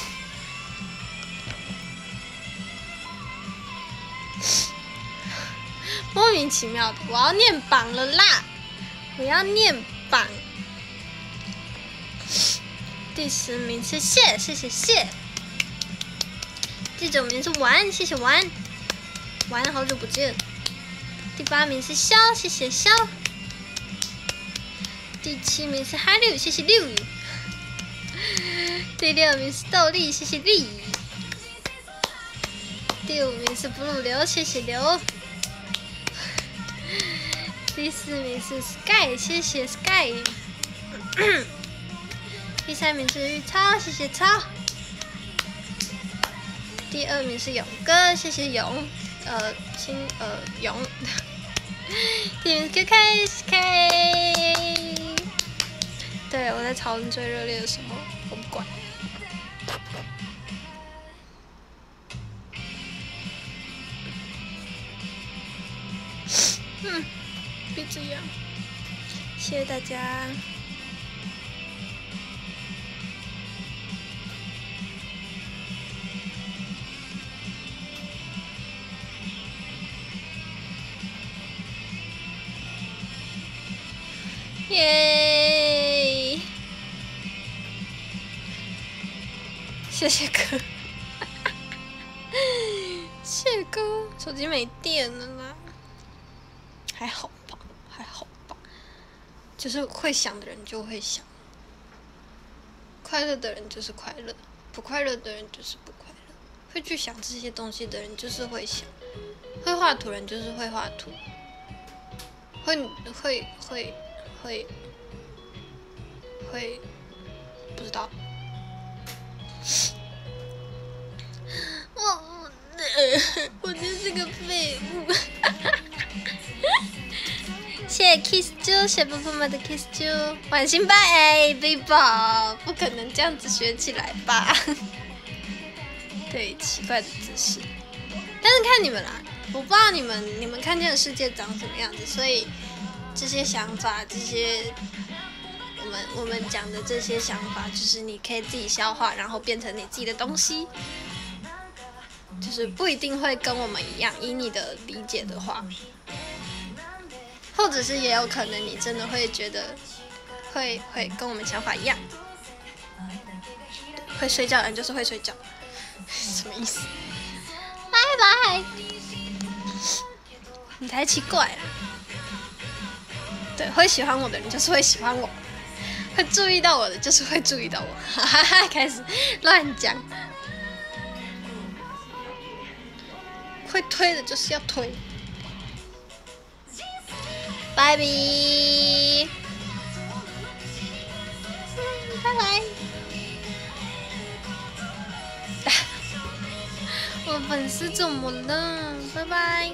莫名其妙的，我要念榜了啦！我要念榜。第10名是谢，谢谢谢。第9名是玩，谢谢玩，玩好久不见。第8名是肖，谢谢肖。第7名是哈六，谢谢六。第6名是豆粒，谢谢粒。第5名是不入流，谢谢流。第4名是 Sky， 谢谢 Sky。第3名是玉超，谢谢超。第2名是勇哥，谢谢勇，勇。第1名是 KK， 对，我在讨论最热烈的什么，我不管。别这样，谢谢大家。耶！谢谢哥，谢谢哥，手机没电了啦，还好吧，还好吧，就是会想的人就会想，快乐的人就是快乐，不快乐的人就是不快乐，会去想这些东西的人就是会想，会画图人就是会画图，会不知道。我就是个废物。谢谢 Kiss 啾，谢谢波波妈的 Kiss 啾，晚星拜哎，贝宝，不可能这样子学起来吧？对，奇怪的姿势。但是看你们啦，我不知道你们看见的世界长什么样子，所以这些想法，这些我们讲的这些想法，就是你可以自己消化，然后变成你自己的东西。就是不一定会跟我们一样，以你的理解的话，或者是也有可能你真的会觉得会跟我们想法一样。会睡觉的人就是会睡觉，什么意思？拜拜。你才奇怪啦。对，会喜欢我的人就是会喜欢我，会注意到我的就是会注意到我，哈哈哈，开始乱讲。会推的就是要推，拜拜，拜拜。我的粉丝怎么了？拜拜。